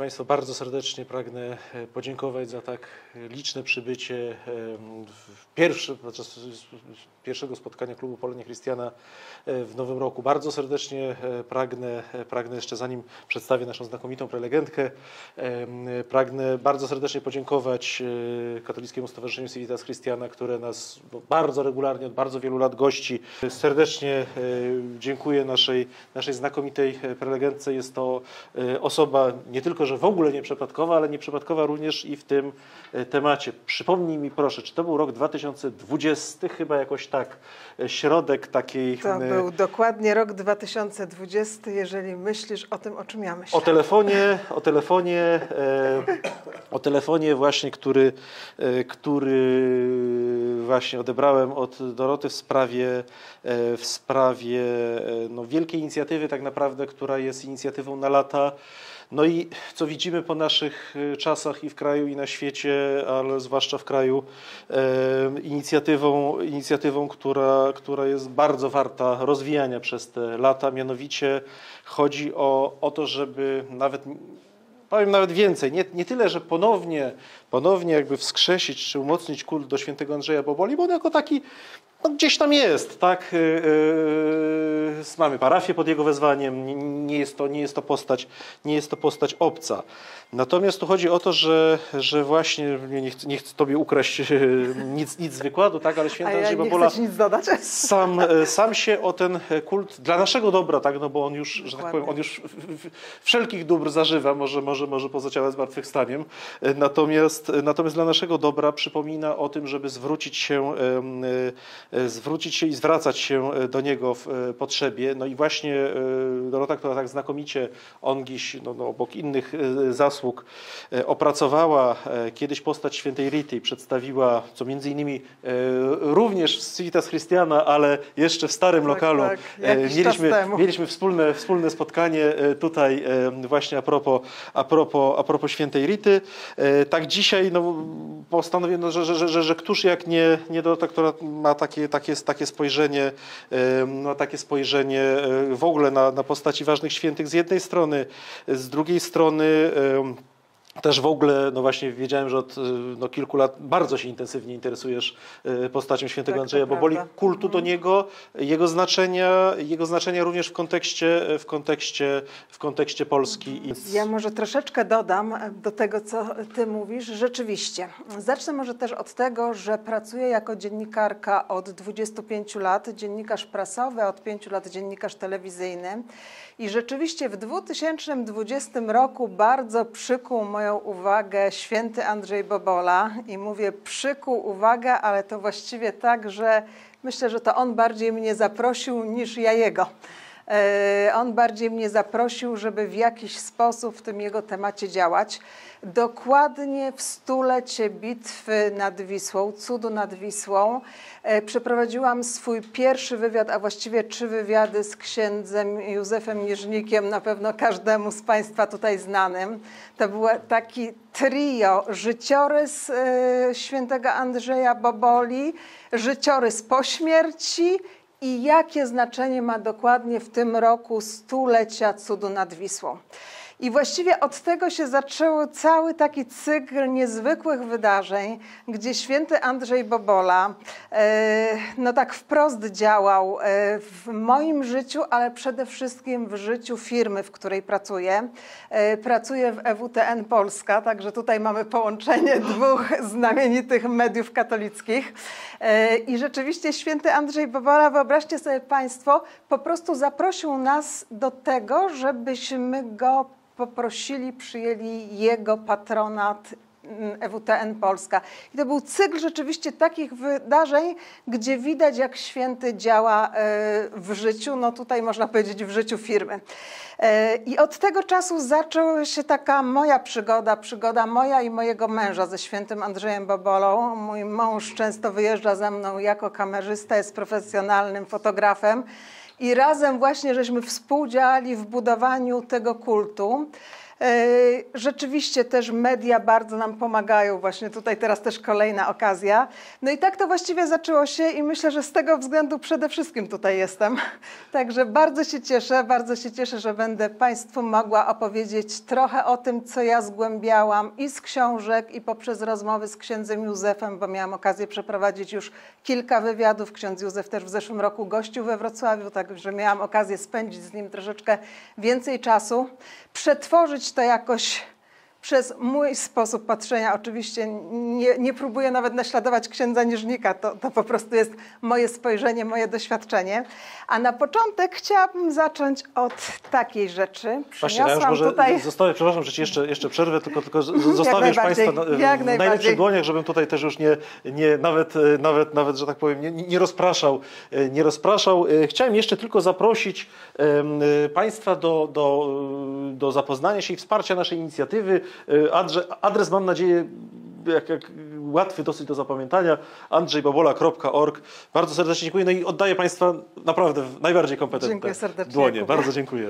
Państwa, bardzo serdecznie pragnę podziękować za tak liczne przybycie podczas pierwszego spotkania Klubu Polonia Christiana w nowym roku. Bardzo serdecznie pragnę jeszcze, zanim przedstawię naszą znakomitą prelegentkę, pragnę bardzo serdecznie podziękować Katolickiemu Stowarzyszeniu Civitas Christiana, które nas bardzo regularnie, od bardzo wielu lat gości. Serdecznie dziękuję naszej znakomitej prelegentce. Jest to osoba nie tylko, że w ogóle nieprzypadkowa, ale nieprzypadkowa również i w tym temacie. Przypomnij mi proszę, czy to był rok 2020, chyba jakoś tak, środek takiej... To był dokładnie rok 2020, jeżeli myślisz o tym, o czym ja myślę. O telefonie właśnie, który właśnie odebrałem od Doroty w sprawie no, wielkiej inicjatywy tak naprawdę, która jest inicjatywą na lata. No i co widzimy po naszych czasach i w kraju, i na świecie, ale zwłaszcza w kraju, inicjatywą, która jest bardzo warta rozwijania przez te lata. Mianowicie chodzi o to, żeby powiem nawet więcej, nie tyle, że ponownie jakby wskrzesić czy umocnić kult do świętego Andrzeja Boboli, bo on jako taki no, gdzieś tam jest, tak? Mamy parafię pod jego wezwaniem, nie jest to postać obca. Natomiast tu chodzi o to, że właśnie, nie chcę Tobie ukraść nic z wykładu, tak, ale święty Andrzej Bobola nie chcę nic dodać. Sam się o ten kult dla naszego dobra, tak, no bo on już, że tak powiem, on już wszelkich dóbr zażywa, może poza ciałem zmartwychwstaniem. Natomiast dla naszego dobra przypomina o tym, żeby zwrócić się i zwracać się do niego w potrzebie. No i właśnie Dorota, która tak znakomicie ongiś, no, obok innych zasług opracowała kiedyś postać świętej Rity i przedstawiła, co między innymi również w Civitas Christiana, ale jeszcze w starym lokalu. Tak, mieliśmy wspólne spotkanie tutaj właśnie a propos świętej Rity. Tak dzisiaj no, postanowiono, że któż jak nie Dorota, która ma takie spojrzenie, w ogóle na postaci ważnych świętych z jednej strony, z drugiej strony też w ogóle, no właśnie wiedziałem, że od kilku lat bardzo się intensywnie interesujesz postacią świętego Andrzeja Boboli, kultu do niego, jego znaczenia również w kontekście Polski. Ja może troszeczkę dodam do tego, co Ty mówisz. Rzeczywiście. Zacznę może też od tego, że pracuję jako dziennikarka od 25 lat, dziennikarz prasowy, od 5 lat dziennikarz telewizyjny. I rzeczywiście w 2020 roku bardzo przykuł moją uwagę święty Andrzej Bobola i mówię przykuł uwagę, ale to właściwie tak, że myślę, że to on bardziej mnie zaprosił niż ja jego. On bardziej mnie zaprosił, żeby w jakiś sposób w tym jego temacie działać. Dokładnie w stulecie bitwy nad Wisłą, cudu nad Wisłą, przeprowadziłam swój pierwszy wywiad, a właściwie 3 wywiady z księdzem Józefem Jerznikiem, na pewno każdemu z Państwa tutaj znanym. To był taki trio, życiorys świętego Andrzeja Boboli, życiorys po śmierci i jakie znaczenie ma dokładnie w tym roku stulecia cudu nad Wisłą. I właściwie od tego się zaczął cały taki cykl niezwykłych wydarzeń, gdzie święty Andrzej Bobola no tak wprost działał w moim życiu, ale przede wszystkim w życiu firmy, w której pracuję. Pracuję w EWTN Polska, także tutaj mamy połączenie 2 znamienitych mediów katolickich. I rzeczywiście święty Andrzej Bobola, wyobraźcie sobie Państwo, po prostu zaprosił nas do tego, żebyśmy go poprosili, przyjęli jego patronat EWTN Polska. I to był cykl rzeczywiście takich wydarzeń, gdzie widać, jak święty działa w życiu, no tutaj można powiedzieć w życiu firmy. I od tego czasu zaczęła się taka moja przygoda moja i mojego męża ze świętym Andrzejem Bobolą. Mój mąż często wyjeżdża ze mną jako kamerzysta, jest profesjonalnym fotografem. I razem właśnie żeśmy współdziałali w budowaniu tego kultu. Rzeczywiście też media bardzo nam pomagają, właśnie tutaj teraz też kolejna okazja. No i tak to właściwie zaczęło się i myślę, że z tego względu przede wszystkim tutaj jestem. Także bardzo się cieszę, że będę Państwu mogła opowiedzieć trochę o tym, co ja zgłębiałam i z książek, i poprzez rozmowy z księdzem Józefem, bo miałam okazję przeprowadzić już kilka wywiadów. Ksiądz Józef też w zeszłym roku gościł we Wrocławiu, także miałam okazję spędzić z nim troszeczkę więcej czasu, przetworzyć to jakoś przez mój sposób patrzenia. Oczywiście nie próbuję nawet naśladować księdza Niżnika, to po prostu jest moje spojrzenie, moje doświadczenie. A na początek chciałabym zacząć od takiej rzeczy. Właśnie, ja już może zostawię, przepraszam, że ci jeszcze przerwę, tylko zostawię już Państwa w najlepszych dłoniach, żebym tutaj też już nawet, że tak powiem, nie rozpraszał. Chciałem jeszcze tylko zaprosić Państwa do zapoznania się i wsparcia naszej inicjatywy. Adres, mam nadzieję, jak łatwy dosyć do zapamiętania, andrzejbobola.org. Bardzo serdecznie dziękuję. No i oddaję Państwa naprawdę w najbardziej kompetentne dłonie. Bardzo dziękuję.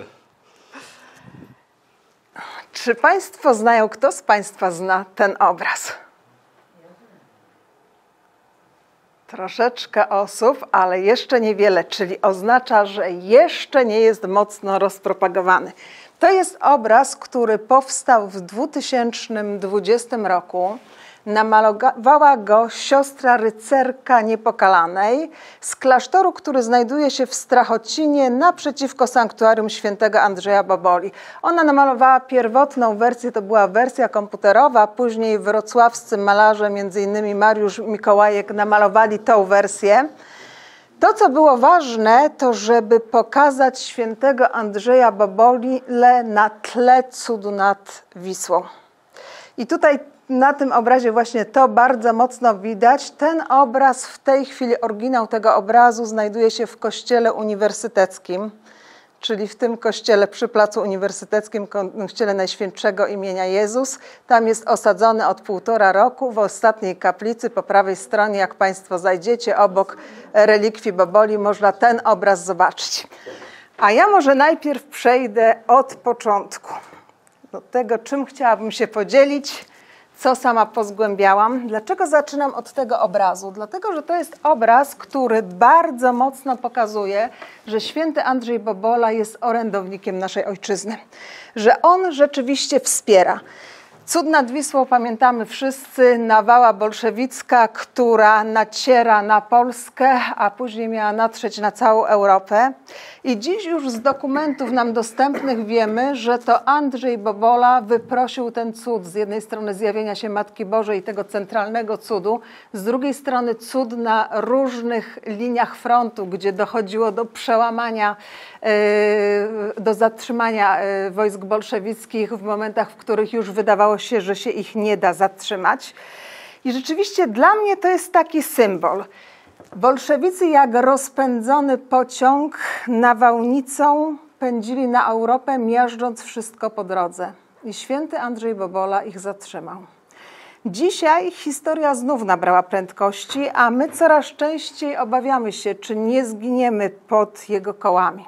Czy Państwo znają, kto z Państwa zna ten obraz? Troszeczkę osób, ale jeszcze niewiele, czyli oznacza, że jeszcze nie jest mocno rozpropagowany. To jest obraz, który powstał w 2020 roku. Namalowała go siostra rycerka Niepokalanej z klasztoru, który znajduje się w Strachocinie naprzeciwko sanktuarium świętego Andrzeja Boboli. Ona namalowała pierwotną wersję, to była wersja komputerowa, później wrocławscy malarze, m.in. Mariusz Mikołajek, namalowali tą wersję. To, co było ważne, to żeby pokazać świętego Andrzeja Boboli na tle cudu nad Wisłą. I tutaj na tym obrazie właśnie to bardzo mocno widać. Ten obraz w tej chwili, oryginał tego obrazu znajduje się w Kościele Uniwersyteckim, czyli w tym kościele przy Placu Uniwersyteckim, Kościele Najświętszego imienia Jezus. Tam jest osadzony od 1,5 roku w ostatniej kaplicy po prawej stronie. Jak Państwo zajdziecie obok relikwii Boboli, można ten obraz zobaczyć. A ja może najpierw przejdę od początku do tego, czym chciałabym się podzielić, co sama pozgłębiałam. Dlaczego zaczynam od tego obrazu? Dlatego, że to jest obraz, który bardzo mocno pokazuje, że święty Andrzej Bobola jest orędownikiem naszej ojczyzny. Że on rzeczywiście wspiera. Cud nad Wisłą pamiętamy wszyscy, nawała bolszewicka, która naciera na Polskę, a później miała natrzeć na całą Europę. I dziś już z dokumentów nam dostępnych wiemy, że to Andrzej Bobola wyprosił ten cud. Z jednej strony zjawienia się Matki Bożej i tego centralnego cudu, z drugiej strony cud na różnych liniach frontu, gdzie dochodziło do przełamania, do zatrzymania wojsk bolszewickich w momentach, w których już wydawało się, że się ich nie da zatrzymać. I rzeczywiście dla mnie to jest taki symbol. Bolszewicy jak rozpędzony pociąg nawałnicą pędzili na Europę, miażdżąc wszystko po drodze. I święty Andrzej Bobola ich zatrzymał. Dzisiaj historia znów nabrała prędkości, a my coraz częściej obawiamy się, czy nie zginiemy pod jego kołami.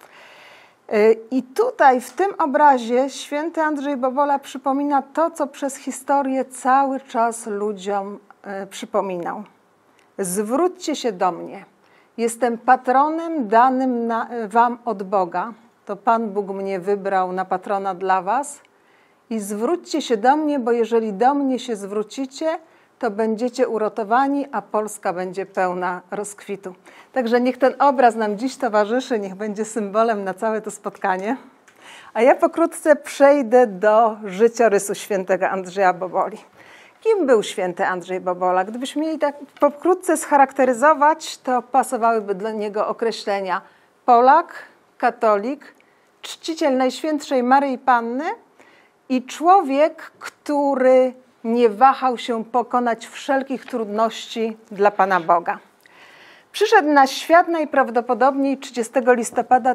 I tutaj w tym obrazie święty Andrzej Bobola przypomina to, co przez historię cały czas ludziom przypominał. Zwróćcie się do mnie. Jestem patronem danym wam od Boga. To Pan Bóg mnie wybrał na patrona dla was. I zwróćcie się do mnie, bo jeżeli do mnie się zwrócicie, to będziecie uratowani, a Polska będzie pełna rozkwitu. Także niech ten obraz nam dziś towarzyszy, niech będzie symbolem na całe to spotkanie. A ja pokrótce przejdę do życiorysu świętego Andrzeja Boboli. Kim był święty Andrzej Bobola? Gdybyśmy mieli tak pokrótce scharakteryzować, to pasowałyby dla niego określenia Polak, katolik, czciciel Najświętszej Maryi Panny i człowiek, który nie wahał się pokonać wszelkich trudności dla Pana Boga. Przyszedł na świat najprawdopodobniej 30 listopada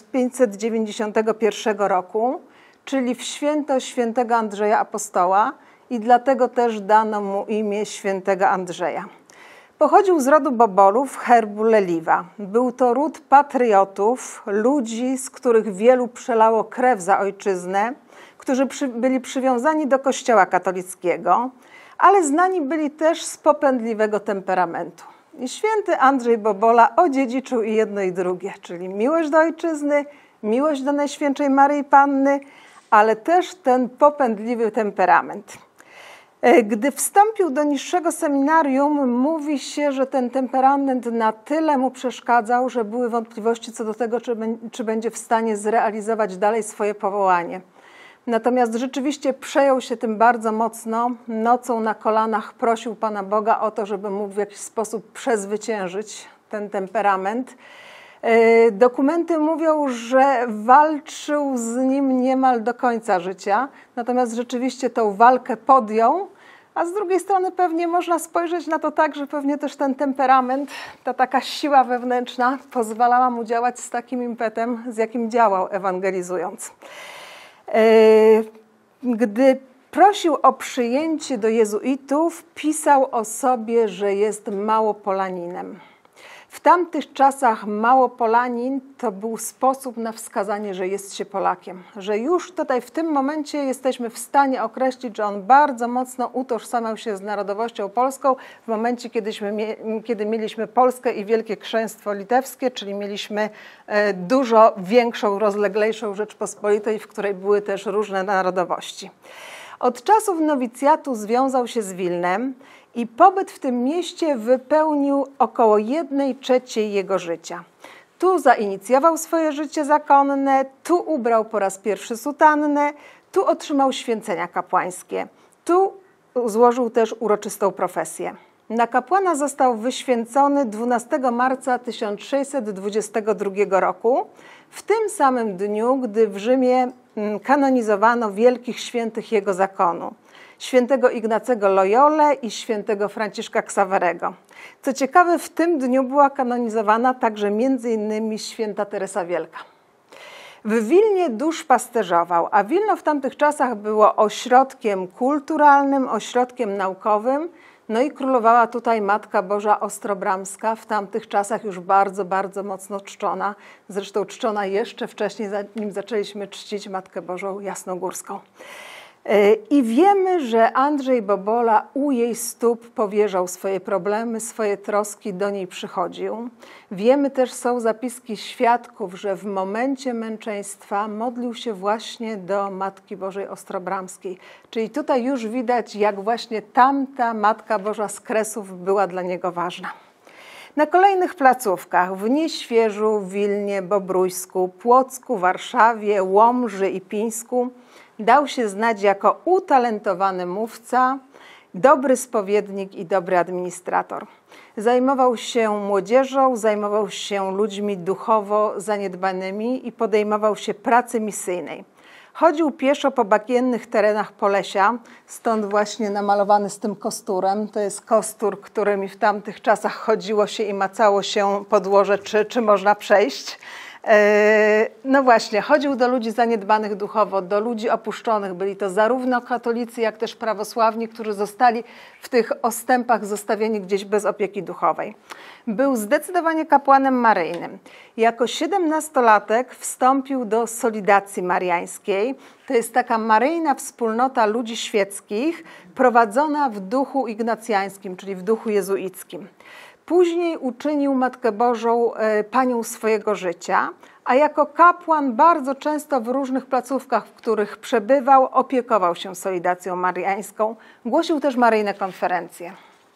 1591 roku, czyli w święto świętego Andrzeja Apostoła i dlatego też dano mu imię świętego Andrzeja. Pochodził z rodu Bobolów, herbu Leliwa. Był to ród patriotów, ludzi, z których wielu przelało krew za ojczyznę, którzy byli przywiązani do Kościoła katolickiego, ale znani byli też z popędliwego temperamentu. I święty Andrzej Bobola odziedziczył i jedno i drugie, czyli miłość do ojczyzny, miłość do Najświętszej Maryi Panny, ale też ten popędliwy temperament. Gdy wstąpił do niższego seminarium, mówi się, że ten temperament na tyle mu przeszkadzał, że były wątpliwości co do tego, czy będzie w stanie zrealizować dalej swoje powołanie. Natomiast rzeczywiście przejął się tym bardzo mocno. Nocą na kolanach prosił Pana Boga o to, żeby mógł w jakiś sposób przezwyciężyć ten temperament. Dokumenty mówią, że walczył z nim niemal do końca życia, natomiast rzeczywiście tą walkę podjął, a z drugiej strony pewnie można spojrzeć na to tak, że pewnie też ten temperament, ta taka siła wewnętrzna pozwalała mu działać z takim impetem, z jakim działał ewangelizując. Gdy prosił o przyjęcie do jezuitów, pisał o sobie, że jest Małopolaninem. W tamtych czasach Małopolanin to był sposób na wskazanie, że jest się Polakiem. Że już tutaj w tym momencie jesteśmy w stanie określić, że on bardzo mocno utożsamiał się z narodowością polską w momencie, kiedy mieliśmy Polskę i Wielkie Księstwo Litewskie, czyli mieliśmy dużo większą, rozleglejszą Rzeczpospolitej, w której były też różne narodowości. Od czasów nowicjatu związał się z Wilnem i pobyt w tym mieście wypełnił około 1/3 jego życia. Tu zainicjował swoje życie zakonne, tu ubrał po raz pierwszy sutannę, tu otrzymał święcenia kapłańskie, tu złożył też uroczystą profesję. Na kapłana został wyświęcony 12 marca 1622 roku, w tym samym dniu, gdy w Rzymie kanonizowano wielkich świętych jego zakonu. Świętego Ignacego Loyolę i świętego Franciszka Ksawerego. Co ciekawe, w tym dniu była kanonizowana także m.in. święta Teresa Wielka. W Wilnie duszpasterzował, a Wilno w tamtych czasach było ośrodkiem kulturalnym, ośrodkiem naukowym, no i królowała tutaj Matka Boża Ostrobramska, w tamtych czasach już bardzo, bardzo mocno czczona. Zresztą czczona jeszcze wcześniej, zanim zaczęliśmy czcić Matkę Bożą Jasnogórską. I wiemy, że Andrzej Bobola u jej stóp powierzał swoje problemy, swoje troski, do niej przychodził. Wiemy też, są zapiski świadków, że w momencie męczeństwa modlił się właśnie do Matki Bożej Ostrobramskiej. Czyli tutaj już widać, jak właśnie tamta Matka Boża z Kresów była dla niego ważna. Na kolejnych placówkach w Nieświeżu, Wilnie, Bobrójsku, Płocku, Warszawie, Łomży i Pińsku dał się znać jako utalentowany mówca, dobry spowiednik i dobry administrator. Zajmował się młodzieżą, zajmował się ludźmi duchowo zaniedbanymi i podejmował się pracy misyjnej. Chodził pieszo po bagiennych terenach Polesia, stąd właśnie namalowany z tym kosturem. To jest kostur, którymi w tamtych czasach chodziło się i macało się podłoże, czy można przejść. No właśnie, chodził do ludzi zaniedbanych duchowo, do ludzi opuszczonych. Byli to zarówno katolicy, jak też prawosławni, którzy zostali w tych ostępach zostawieni gdzieś bez opieki duchowej. Był zdecydowanie kapłanem maryjnym. Jako 17-latek wstąpił do Solidacji Mariańskiej. To jest taka maryjna wspólnota ludzi świeckich, prowadzona w duchu ignacjańskim, czyli w duchu jezuickim. Później uczynił Matkę Bożą panią swojego życia, a jako kapłan bardzo często w różnych placówkach, w których przebywał, opiekował się Solidacją Mariańską. Głosił też maryjne konferencje.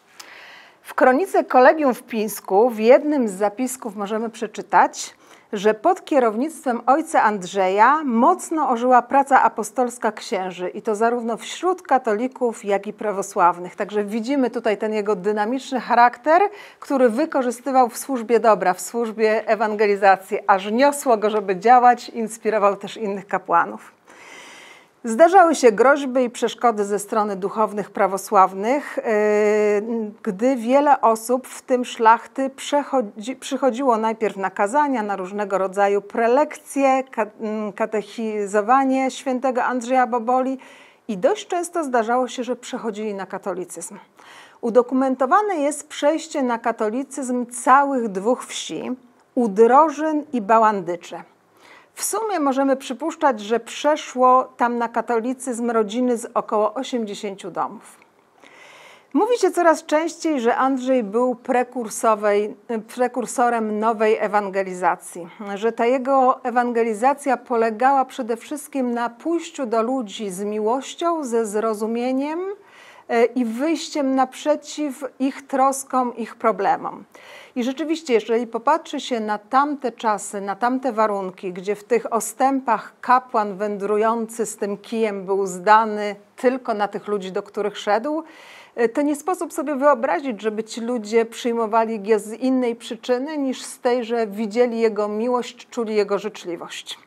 W kronice Kolegium w Pińsku w jednym z zapisków możemy przeczytać, że pod kierownictwem ojca Andrzeja mocno ożyła praca apostolska księży i to zarówno wśród katolików, jak i prawosławnych. Także widzimy tutaj ten jego dynamiczny charakter, który wykorzystywał w służbie dobra, w służbie ewangelizacji, aż niosło go, żeby działać, inspirował też innych kapłanów. Zdarzały się groźby i przeszkody ze strony duchownych prawosławnych, gdy wiele osób, w tym szlachty, przychodziło najpierw na kazania, na różnego rodzaju prelekcje, katechizowanie świętego Andrzeja Boboli i dość często zdarzało się, że przechodzili na katolicyzm. Udokumentowane jest przejście na katolicyzm całych dwóch wsi, Udrożyn i Bałandycze. W sumie możemy przypuszczać, że przeszło tam na katolicyzm rodziny z około 80 domów. Mówi się coraz częściej, że Andrzej był prekursorem nowej ewangelizacji, że ta jego ewangelizacja polegała przede wszystkim na pójściu do ludzi z miłością, ze zrozumieniem i wyjściem naprzeciw ich troskom, ich problemom. I rzeczywiście, jeżeli popatrzy się na tamte czasy, na tamte warunki, gdzie w tych ostępach kapłan wędrujący z tym kijem był zdany tylko na tych ludzi, do których szedł, to nie sposób sobie wyobrazić, żeby ci ludzie przyjmowali go z innej przyczyny niż z tej, że widzieli jego miłość, czuli jego życzliwość.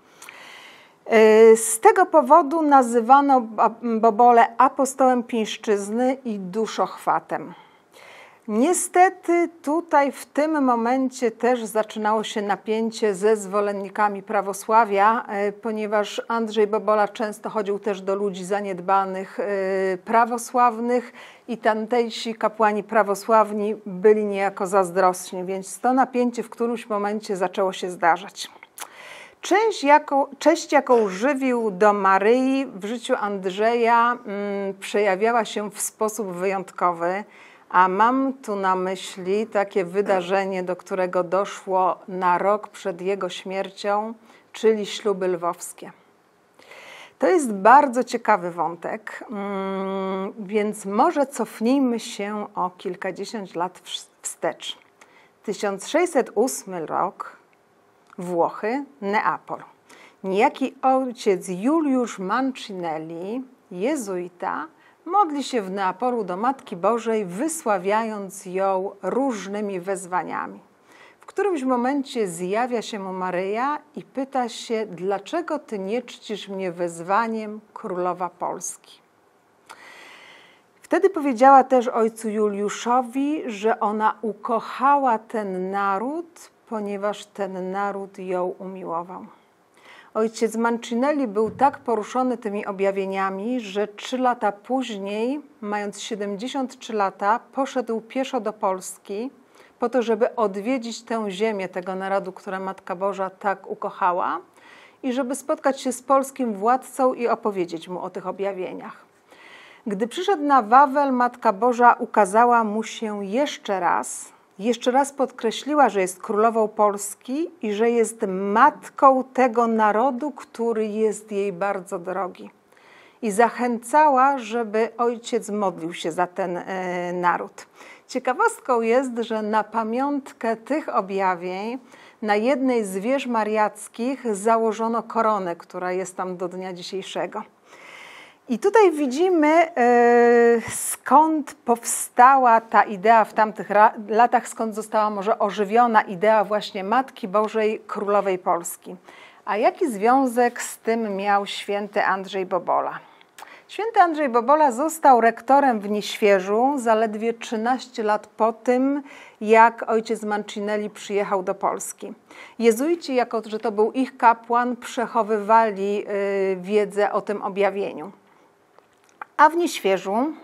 Z tego powodu nazywano Bobolę apostołem pińszczyzny i duszochwatem. Niestety tutaj w tym momencie też zaczynało się napięcie ze zwolennikami prawosławia, ponieważ Andrzej Bobola często chodził też do ludzi zaniedbanych prawosławnych i tamtejsi kapłani prawosławni byli niejako zazdrosni, więc to napięcie w którymś momencie zaczęło się zdarzać. Cześć, jaką żywił do Maryi w życiu Andrzeja, przejawiała się w sposób wyjątkowy, a mam tu na myśli takie wydarzenie, do którego doszło na rok przed jego śmiercią, czyli śluby lwowskie. To jest bardzo ciekawy wątek, więc może cofnijmy się o kilkadziesiąt lat wstecz. 1608 rok, Włochy, Neapol. Niejaki ojciec Juliusz Mancinelli, jezuita, modli się w Neapolu do Matki Bożej, wysławiając ją różnymi wezwaniami. W którymś momencie zjawia się mu Maryja i pyta się, dlaczego ty nie czcisz mnie wezwaniem Królowa Polski? Wtedy powiedziała też ojcu Juliuszowi, że ona ukochała ten naród, ponieważ ten naród ją umiłował. Ojciec Mancinelli był tak poruszony tymi objawieniami, że 3 lata później, mając 73 lata, poszedł pieszo do Polski po to, żeby odwiedzić tę ziemię tego narodu, które Matka Boża tak ukochała i żeby spotkać się z polskim władcą i opowiedzieć mu o tych objawieniach. Gdy przyszedł na Wawel, Matka Boża ukazała mu się jeszcze raz podkreśliła, że jest królową Polski i że jest matką tego narodu, który jest jej bardzo drogi. I zachęcała, żeby ojciec modlił się za ten naród. Ciekawostką jest, że na pamiątkę tych objawień na jednej z wież mariackich założono koronę, która jest tam do dnia dzisiejszego. I tutaj widzimy, skąd powstała ta idea w tamtych latach, skąd została może ożywiona idea właśnie Matki Bożej Królowej Polski. A jaki związek z tym miał święty Andrzej Bobola? Święty Andrzej Bobola został rektorem w Nieświeżu zaledwie 13 lat po tym, jak ojciec Mancinelli przyjechał do Polski. Jezuici, jako że to był ich kapłan, przechowywali wiedzę o tym objawieniu. A w Nieświeżu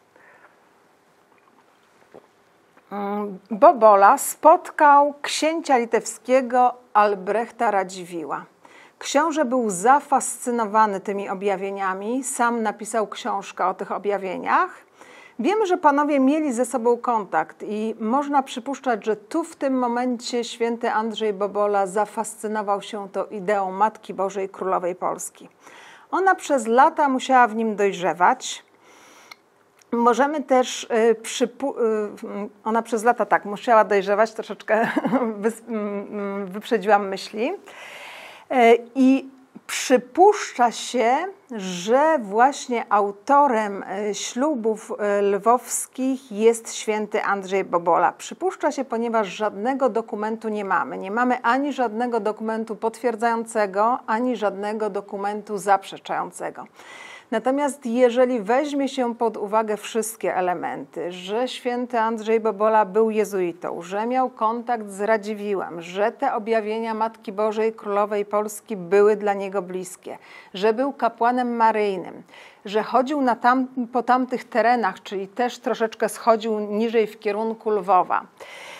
Bobola spotkał księcia litewskiego Albrechta Radziwiła. Książę był zafascynowany tymi objawieniami, sam napisał książkę o tych objawieniach. Wiemy, że panowie mieli ze sobą kontakt i można przypuszczać, że tu w tym momencie święty Andrzej Bobola zafascynował się tą ideą Matki Bożej Królowej Polski. Ona przez lata musiała w nim dojrzewać. Możemy też ona przez lata tak musiała dojrzewać, troszeczkę wyprzedziłam myśli. I przypuszcza się, że właśnie autorem ślubów lwowskich jest święty Andrzej Bobola. Przypuszcza się, ponieważ żadnego dokumentu nie mamy. Nie mamy ani żadnego dokumentu potwierdzającego, ani żadnego dokumentu zaprzeczającego. Natomiast jeżeli weźmie się pod uwagę wszystkie elementy, że święty Andrzej Bobola był jezuitą, że miał kontakt z Radziwiłem, że te objawienia Matki Bożej Królowej Polski były dla niego bliskie, że był kapłanem maryjnym, że chodził po tamtych terenach, czyli też troszeczkę schodził niżej w kierunku Lwowa,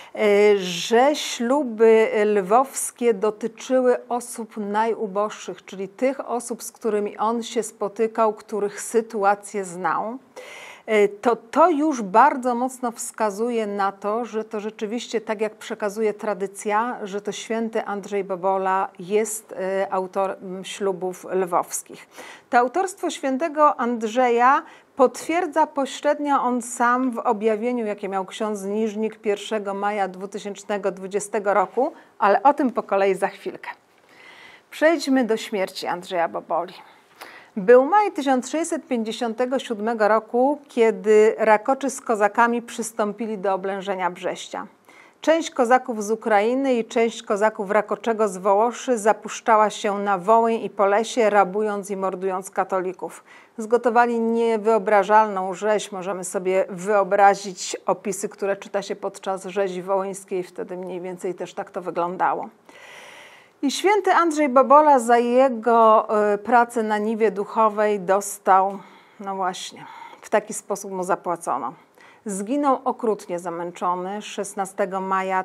że śluby lwowskie dotyczyły osób najuboższych, czyli tych osób, z którymi on się spotykał, których sytuację znał. To już bardzo mocno wskazuje na to, że to rzeczywiście, tak jak przekazuje tradycja, że to święty Andrzej Bobola jest autorem ślubów lwowskich. To autorstwo świętego Andrzeja potwierdza pośrednio on sam w objawieniu, jakie miał ksiądz Niżnik 1 maja 2020 roku, ale o tym po kolei za chwilkę. Przejdźmy do śmierci Andrzeja Boboli. Był maj 1657 roku, kiedy Rakoczy z kozakami przystąpili do oblężenia Brześcia. Część kozaków z Ukrainy i część kozaków Rakoczego z Wołoszy zapuszczała się na Wołyń i Polesie, rabując i mordując katolików. Zgotowali niewyobrażalną rzeź. Możemy sobie wyobrazić opisy, które czyta się podczas rzezi wołyńskiej. Wtedy mniej więcej też tak to wyglądało. I święty Andrzej Bobola za jego pracę na niwie duchowej dostał, no właśnie, w taki sposób mu zapłacono. Zginął okrutnie zamęczony 16 maja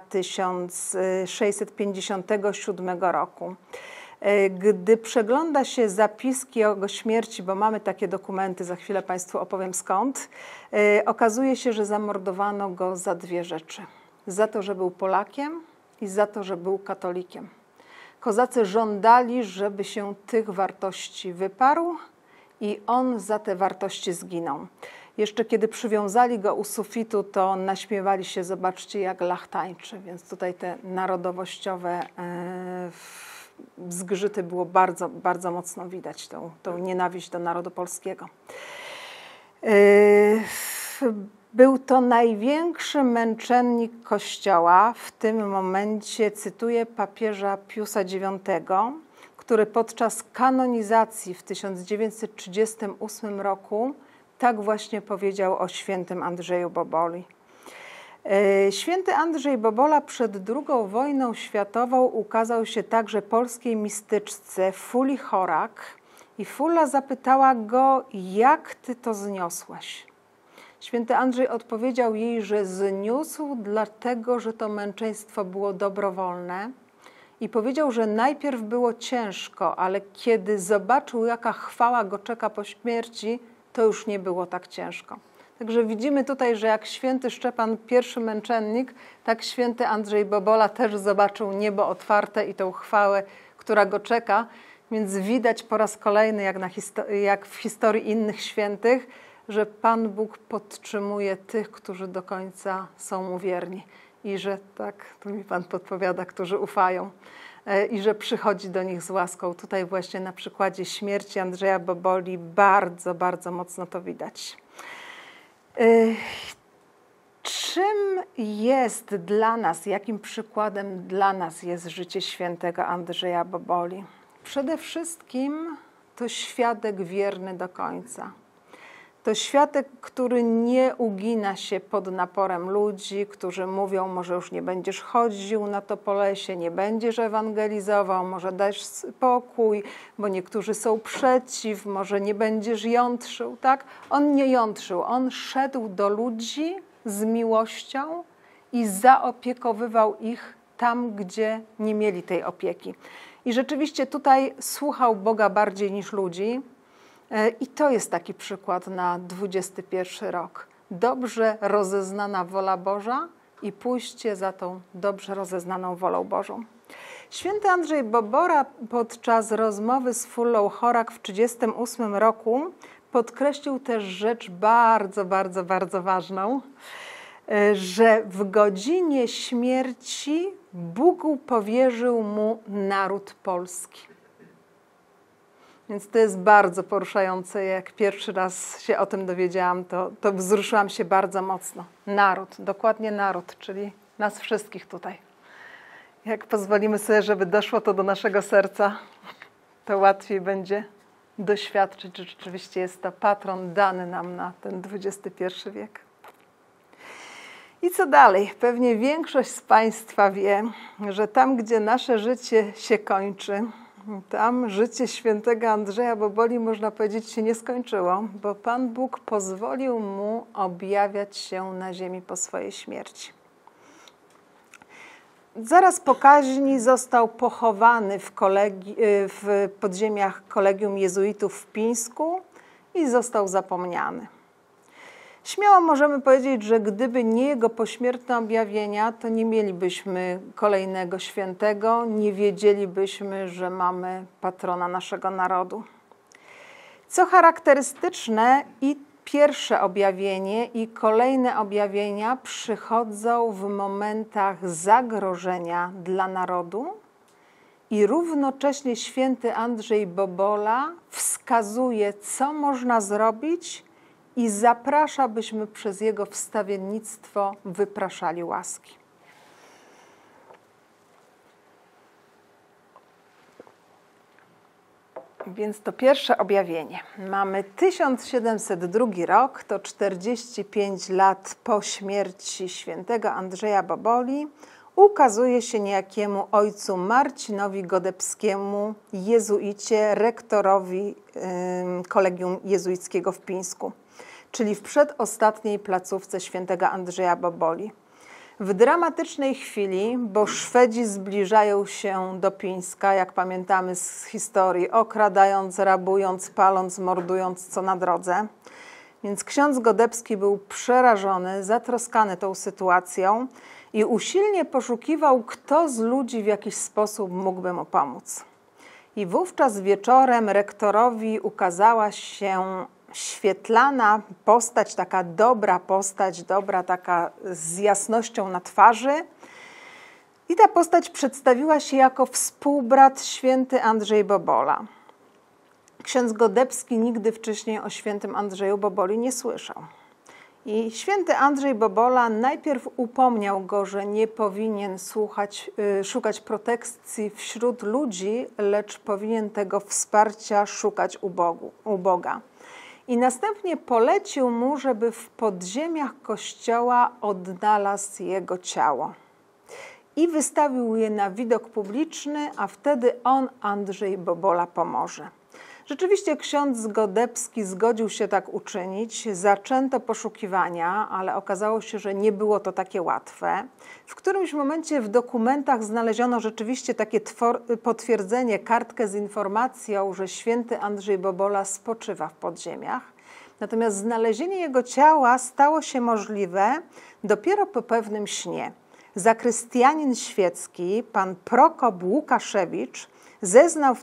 1657 roku. Gdy przegląda się zapiski o jego śmierci, bo mamy takie dokumenty, za chwilę Państwu opowiem skąd, okazuje się, że zamordowano go za dwie rzeczy. Za to, że był Polakiem i za to, że był katolikiem. Kozacy żądali, żeby się tych wartości wyparł i on za te wartości zginął. Jeszcze kiedy przywiązali go u sufitu, to naśmiewali się, zobaczcie jak Lach tańczy, więc tutaj te narodowościowe zgrzyty było bardzo, bardzo mocno widać, tą nienawiść do narodu polskiego. Był to największy męczennik Kościoła. W tym momencie cytuję papieża Piusa IX, który podczas kanonizacji w 1938 roku tak właśnie powiedział o świętym Andrzeju Boboli. Święty Andrzej Bobola przed II wojną światową ukazał się także polskiej mistyczce Fuli Chorak i Fula zapytała go, jak ty to zniosłaś? Święty Andrzej odpowiedział jej, że zniósł dlatego, że to męczeństwo było dobrowolne i powiedział, że najpierw było ciężko, ale kiedy zobaczył, jaka chwała go czeka po śmierci, to już nie było tak ciężko. Także widzimy tutaj, że jak święty Szczepan I męczennik, tak święty Andrzej Bobola też zobaczył niebo otwarte i tą chwałę, która go czeka, więc widać po raz kolejny, jak w historii innych świętych, że Pan Bóg podtrzymuje tych, którzy do końca są mu wierni i że tak, tu mi Pan podpowiada, którzy ufają i że przychodzi do nich z łaską. Tutaj właśnie na przykładzie śmierci Andrzeja Boboli bardzo, bardzo mocno to widać. Czym jest dla nas, jakim przykładem dla nas jest życie świętego Andrzeja Boboli? Przede wszystkim to świadek wierny do końca. To świadek, który nie ugina się pod naporem ludzi, którzy mówią, może już nie będziesz chodził na to Polesie, nie będziesz ewangelizował, może dasz spokój, bo niektórzy są przeciw, może nie będziesz jątrzył, tak? On nie jątrzył, on szedł do ludzi z miłością i zaopiekowywał ich tam, gdzie nie mieli tej opieki. I rzeczywiście tutaj słuchał Boga bardziej niż ludzi. I to jest taki przykład na XXI rok. Dobrze rozeznana wola Boża i pójście za tą dobrze rozeznaną wolą Bożą. Święty Andrzej Bobola podczas rozmowy z Fulą Chorak w 1938 roku podkreślił też rzecz bardzo, bardzo, bardzo ważną, że w godzinie śmierci Bóg powierzył mu naród polski. Więc to jest bardzo poruszające. Jak pierwszy raz się o tym dowiedziałam, to wzruszyłam się bardzo mocno. Naród, dokładnie naród, czyli nas wszystkich tutaj. Jak pozwolimy sobie, żeby doszło to do naszego serca, to łatwiej będzie doświadczyć, że rzeczywiście jest to patron dany nam na ten XXI wiek. I co dalej? Pewnie większość z Państwa wie, że tam, gdzie nasze życie się kończy, tam życie świętego Andrzeja Boboli, można powiedzieć, się nie skończyło, bo Pan Bóg pozwolił mu objawiać się na ziemi po swojej śmierci. Zaraz po kaźni został pochowany w podziemiach Kolegium Jezuitów w Pińsku i został zapomniany. Śmiało możemy powiedzieć, że gdyby nie jego pośmiertne objawienia, to nie mielibyśmy kolejnego świętego, nie wiedzielibyśmy, że mamy patrona naszego narodu. Co charakterystyczne, i pierwsze objawienie, i kolejne objawienia przychodzą w momentach zagrożenia dla narodu i równocześnie święty Andrzej Bobola wskazuje, co można zrobić i zaprasza, byśmy przez jego wstawiennictwo wypraszali łaski. Więc to pierwsze objawienie. Mamy 1702 rok, to 45 lat po śmierci świętego Andrzeja Boboli. Ukazuje się niejakiemu ojcu Marcinowi Godebskiemu, jezuicie, rektorowi Kolegium Jezuickiego w Pińsku, czyli w przedostatniej placówce świętego Andrzeja Boboli. W dramatycznej chwili, bo Szwedzi zbliżają się do Pińska, jak pamiętamy z historii, okradając, rabując, paląc, mordując co na drodze. Więc ksiądz Godebski był przerażony, zatroskany tą sytuacją i usilnie poszukiwał, kto z ludzi w jakiś sposób mógłby mu pomóc. I wówczas wieczorem rektorowi ukazała się świetlana postać, taka dobra postać, taka z jasnością na twarzy. I ta postać przedstawiła się jako współbrat święty Andrzej Bobola. Ksiądz Godebski nigdy wcześniej o świętym Andrzeju Boboli nie słyszał. I święty Andrzej Bobola najpierw upomniał go, że nie powinien szukać protekcji wśród ludzi, lecz powinien tego wsparcia szukać u Boga. I następnie polecił mu, żeby w podziemiach kościoła odnalazł jego ciało. I wystawił je na widok publiczny, a wtedy on, Andrzej Bobola, pomoże. Rzeczywiście ksiądz Godebski zgodził się tak uczynić. Zaczęto poszukiwania, ale okazało się, że nie było to takie łatwe. W którymś momencie w dokumentach znaleziono rzeczywiście takie potwierdzenie, kartkę z informacją, że święty Andrzej Bobola spoczywa w podziemiach. Natomiast znalezienie jego ciała stało się możliwe dopiero po pewnym śnie. Zakrystianin świecki, pan Prokop Łukaszewicz, zeznał w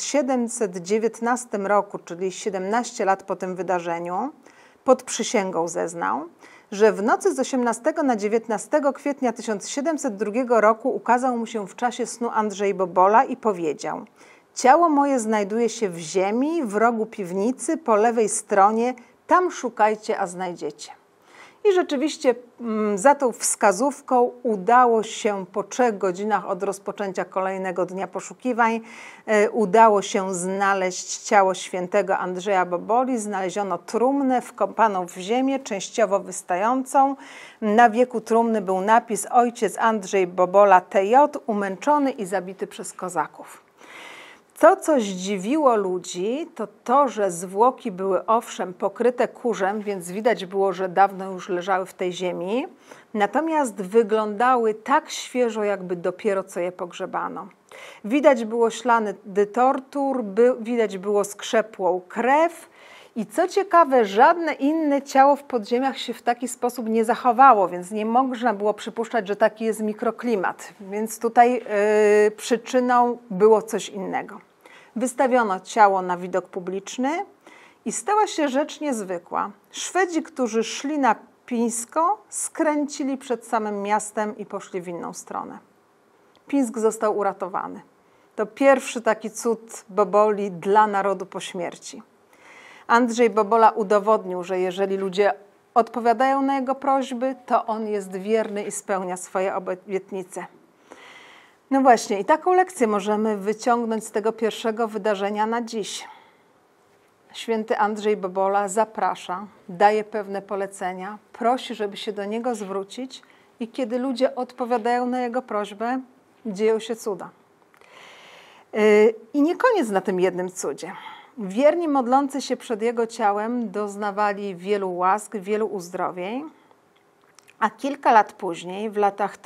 1719 roku, czyli 17 lat po tym wydarzeniu, pod przysięgą zeznał, że w nocy z 18 na 19 kwietnia 1702 roku ukazał mu się w czasie snu Andrzej Bobola i powiedział: ciało moje znajduje się w ziemi, w rogu piwnicy, po lewej stronie, tam szukajcie, a znajdziecie. I rzeczywiście za tą wskazówką udało się po 3 godzinach od rozpoczęcia kolejnego dnia poszukiwań, udało się znaleźć ciało świętego Andrzeja Boboli. Znaleziono trumnę wkopaną w ziemię, częściowo wystającą. Na wieku trumny był napis: ojciec Andrzej Bobola TJ, umęczony i zabity przez kozaków. To, co zdziwiło ludzi, to to, że zwłoki były owszem pokryte kurzem, więc widać było, że dawno już leżały w tej ziemi, natomiast wyglądały tak świeżo, jakby dopiero co je pogrzebano. Widać było ślady tortur, widać było skrzepłą krew i co ciekawe, żadne inne ciało w podziemiach się w taki sposób nie zachowało, więc nie można było przypuszczać, że taki jest mikroklimat, więc tutaj przyczyną było coś innego. Wystawiono ciało na widok publiczny i stała się rzecz niezwykła. Szwedzi, którzy szli na Pińsko, skręcili przed samym miastem i poszli w inną stronę. Pińsk został uratowany. To pierwszy taki cud Boboli dla narodu po śmierci. Andrzej Bobola udowodnił, że jeżeli ludzie odpowiadają na jego prośby, to on jest wierny i spełnia swoje obietnice. No właśnie, i taką lekcję możemy wyciągnąć z tego pierwszego wydarzenia na dziś. Święty Andrzej Bobola zaprasza, daje pewne polecenia, prosi, żeby się do niego zwrócić i kiedy ludzie odpowiadają na jego prośbę, dzieją się cuda. I nie koniec na tym jednym cudzie. Wierni modlący się przed jego ciałem doznawali wielu łask, wielu uzdrowień, A kilka lat później, w latach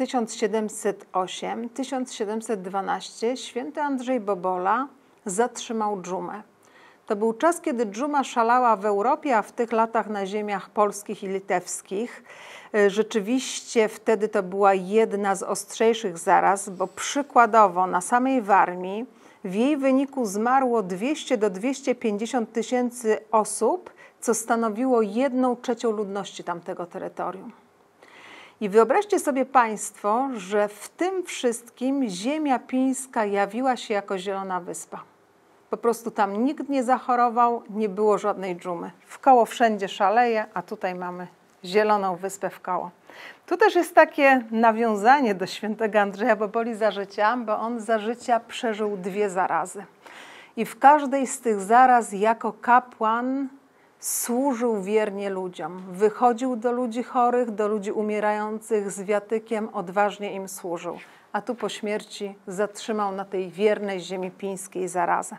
1708-1712, święty Andrzej Bobola zatrzymał dżumę. To był czas, kiedy dżuma szalała w Europie, a w tych latach na ziemiach polskich i litewskich. Rzeczywiście wtedy to była jedna z ostrzejszych zaraz, bo przykładowo na samej Warmii w jej wyniku zmarło 200 do 250 tysięcy osób, co stanowiło 1/3 ludności tamtego terytorium. I wyobraźcie sobie Państwo, że w tym wszystkim ziemia pińska jawiła się jako zielona wyspa. Po prostu tam nikt nie zachorował, nie było żadnej dżumy. Wkoło wszędzie szaleje, a tutaj mamy zieloną wyspę wkoło. Tu też jest takie nawiązanie do świętego Andrzeja Boboli za życia, bo on za życia przeżył 2 zarazy. I w każdej z tych zaraz jako kapłan służył wiernie ludziom. Wychodził do ludzi chorych, do ludzi umierających z wiatykiem, odważnie im służył. A tu po śmierci zatrzymał na tej wiernej ziemi pińskiej zarazę.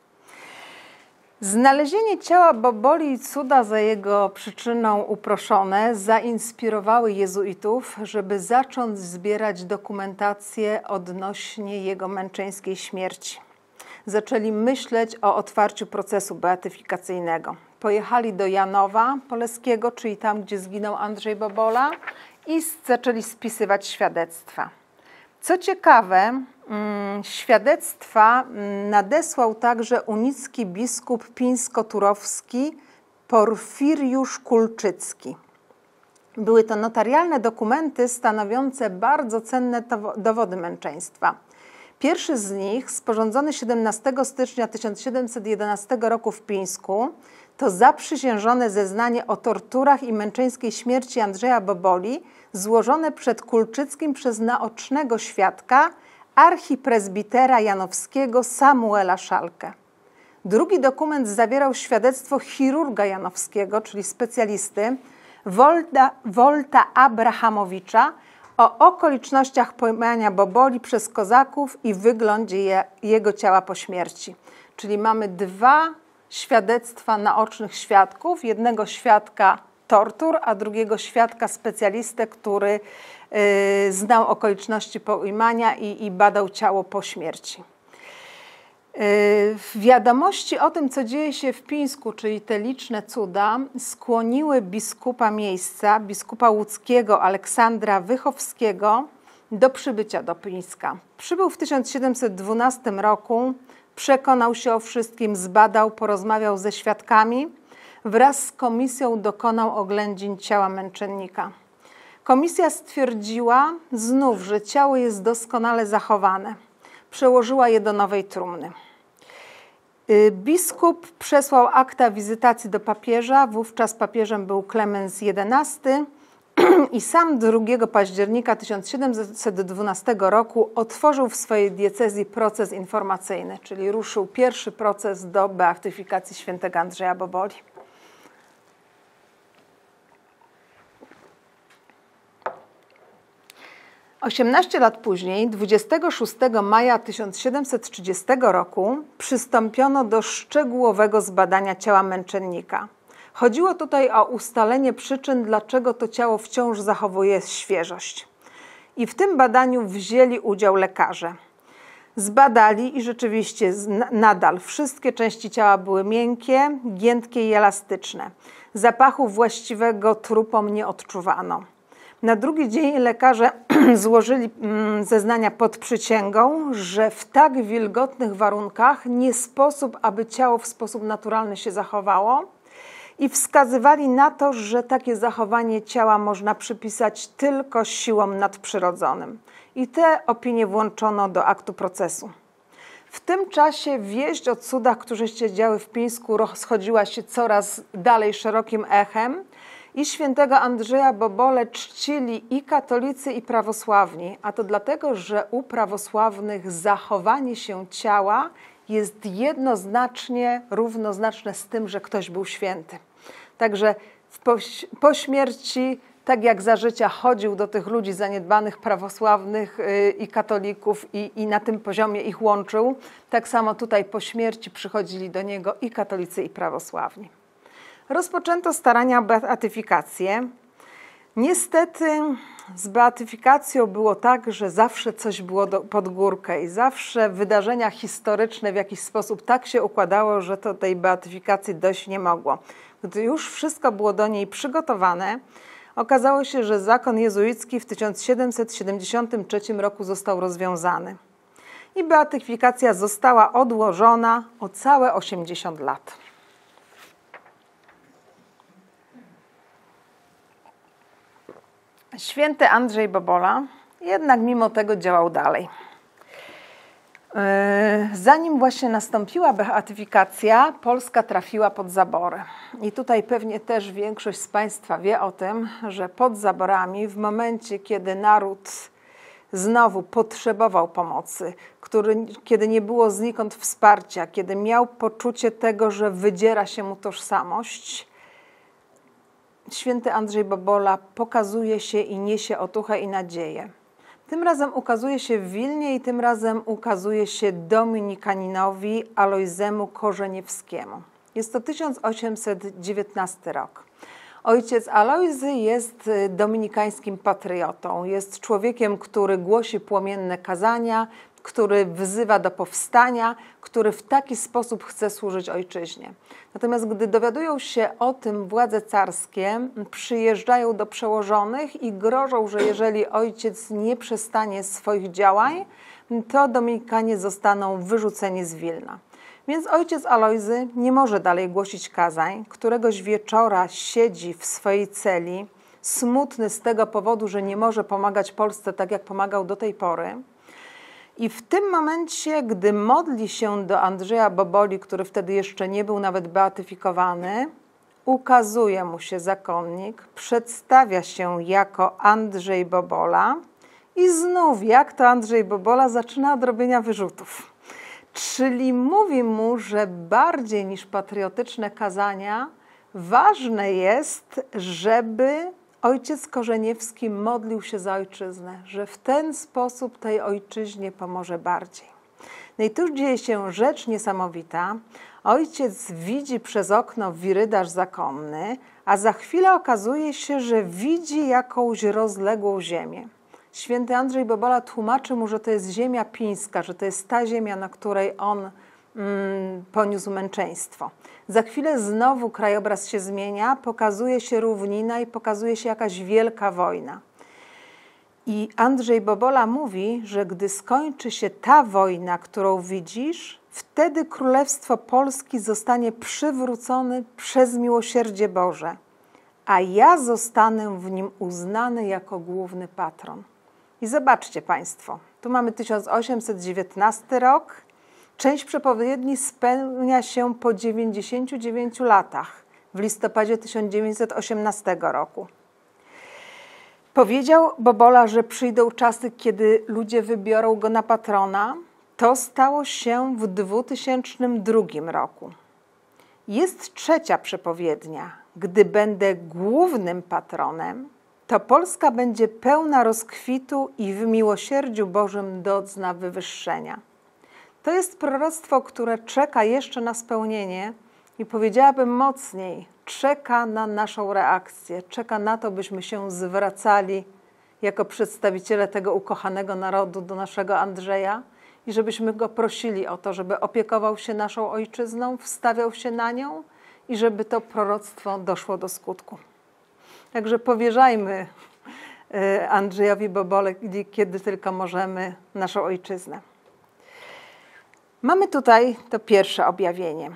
Znalezienie ciała Boboli i cuda za jego przyczyną uproszone zainspirowały jezuitów, żeby zacząć zbierać dokumentację odnośnie jego męczeńskiej śmierci. Zaczęli myśleć o otwarciu procesu beatyfikacyjnego. Pojechali do Janowa Poleskiego, czyli tam, gdzie zginął Andrzej Bobola, i zaczęli spisywać świadectwa. Co ciekawe, świadectwa nadesłał także unicki biskup pińsko-turowski Porfiriusz Kulczycki. Były to notarialne dokumenty stanowiące bardzo cenne dowody męczeństwa. Pierwszy z nich, sporządzony 17 stycznia 1711 roku w Pińsku, to zaprzysiężone zeznanie o torturach i męczeńskiej śmierci Andrzeja Boboli, złożone przed Kulczyckim przez naocznego świadka, archipresbitera janowskiego Samuela Szalkę. Drugi dokument zawierał świadectwo chirurga janowskiego, czyli specjalisty, Wolta Abrahamowicza, o okolicznościach pojmania Boboli przez kozaków i wyglądzie jego ciała po śmierci. Czyli mamy 2 świadectwa naocznych świadków, jednego świadka tortur, a drugiego świadka specjalistę, który znał okoliczności pojmania i badał ciało po śmierci. Wiadomości o tym, co dzieje się w Pińsku, czyli te liczne cuda, skłoniły biskupa miejsca, biskupa łódzkiego Aleksandra Wychowskiego, do przybycia do Pińska. Przybył w 1712 roku, przekonał się o wszystkim, zbadał, porozmawiał ze świadkami. Wraz z komisją dokonał oględzin ciała męczennika. Komisja stwierdziła znów, że ciało jest doskonale zachowane. Przełożyła je do nowej trumny. Biskup przesłał akta wizytacji do papieża, wówczas papieżem był Klemens XI i sam 2 października 1712 roku otworzył w swojej diecezji proces informacyjny, czyli ruszył pierwszy proces do beatyfikacji świętego Andrzeja Boboli. Osiemnaście lat później, 26 maja 1730 roku, przystąpiono do szczegółowego zbadania ciała męczennika. Chodziło tutaj o ustalenie przyczyn, dlaczego to ciało wciąż zachowuje świeżość. I w tym badaniu wzięli udział lekarze. Zbadali i rzeczywiście nadal wszystkie części ciała były miękkie, giętkie i elastyczne. Zapachu właściwego trupom nie odczuwano. Na drugi dzień lekarze złożyli zeznania pod przysięgą, że w tak wilgotnych warunkach nie sposób, aby ciało w sposób naturalny się zachowało i wskazywali na to, że takie zachowanie ciała można przypisać tylko siłom nadprzyrodzonym. I te opinie włączono do aktu procesu. W tym czasie wieść o cudach, które się działy w Pińsku, rozchodziła się coraz dalej szerokim echem i świętego Andrzeja Bobolę czcili i katolicy, i prawosławni, a to dlatego, że u prawosławnych zachowanie się ciała jest jednoznacznie równoznaczne z tym, że ktoś był święty. Także po śmierci, tak jak za życia chodził do tych ludzi zaniedbanych, prawosławnych i katolików i na tym poziomie ich łączył, tak samo tutaj po śmierci przychodzili do niego i katolicy, i prawosławni. Rozpoczęto starania o beatyfikację. Niestety z beatyfikacją było tak, że zawsze coś było pod górkę i zawsze wydarzenia historyczne w jakiś sposób tak się układało, że to tej beatyfikacji dojść nie mogło. Gdy już wszystko było do niej przygotowane, okazało się, że zakon jezuicki w 1773 roku został rozwiązany. I beatyfikacja została odłożona o całe 80 lat. Święty Andrzej Bobola jednak mimo tego działał dalej. Zanim właśnie nastąpiła beatyfikacja, Polska trafiła pod zabory. I tutaj pewnie też większość z Państwa wie o tym, że pod zaborami w momencie, kiedy naród znowu potrzebował pomocy, kiedy nie było znikąd wsparcia, kiedy miał poczucie tego, że wydziera się mu tożsamość, święty Andrzej Bobola pokazuje się i niesie otuchę i nadzieję. Tym razem ukazuje się w Wilnie i tym razem ukazuje się dominikaninowi Alojzemu Korzeniewskiemu. Jest to 1819 rok. Ojciec Alojzy jest dominikańskim patriotą. Jest człowiekiem, który głosi płomienne kazania, który wzywa do powstania, który w taki sposób chce służyć ojczyźnie. Natomiast gdy dowiadują się o tym władze carskie, przyjeżdżają do przełożonych i grożą, że jeżeli ojciec nie przestanie swoich działań, to dominikanie zostaną wyrzuceni z Wilna. Więc ojciec Alojzy nie może dalej głosić kazań. Któregoś wieczora siedzi w swojej celi, smutny z tego powodu, że nie może pomagać Polsce tak, jak pomagał do tej pory. I w tym momencie, gdy modli się do Andrzeja Boboli, który wtedy jeszcze nie był nawet beatyfikowany, ukazuje mu się zakonnik, przedstawia się jako Andrzej Bobola i znów, jak to Andrzej Bobola, zaczyna od robienia wyrzutów. Czyli mówi mu, że bardziej niż patriotyczne kazania, ważne jest, żeby ojciec Korzeniewski modlił się za ojczyznę, że w ten sposób tej ojczyźnie pomoże bardziej. No i tu dzieje się rzecz niesamowita. Ojciec widzi przez okno wirydarz zakonny, a za chwilę okazuje się, że widzi jakąś rozległą ziemię. Święty Andrzej Bobola tłumaczy mu, że to jest ziemia pińska, że to jest ta ziemia, na której on poniósł męczeństwo. Za chwilę znowu krajobraz się zmienia, pokazuje się równina i pokazuje się jakaś wielka wojna. I Andrzej Bobola mówi, że gdy skończy się ta wojna, którą widzisz, wtedy Królestwo Polski zostanie przywrócone przez miłosierdzie Boże, a ja zostanę w nim uznany jako główny patron. I zobaczcie Państwo, tu mamy 1819 rok, część przepowiedni spełnia się po 99 latach, w listopadzie 1918 roku. Powiedział Bobola, że przyjdą czasy, kiedy ludzie wybiorą go na patrona. To stało się w 2002 roku. Jest trzecia przepowiednia. Gdy będę głównym patronem, to Polska będzie pełna rozkwitu i w miłosierdziu Bożym dozna wywyższenia. To jest proroctwo, które czeka jeszcze na spełnienie i powiedziałabym mocniej, czeka na naszą reakcję, czeka na to, byśmy się zwracali jako przedstawiciele tego ukochanego narodu do naszego Andrzeja i żebyśmy go prosili o to, żeby opiekował się naszą ojczyzną, wstawiał się na nią i żeby to proroctwo doszło do skutku. Także powierzajmy Andrzejowi Bobole, kiedy tylko możemy, naszą ojczyznę. Mamy tutaj to pierwsze objawienie.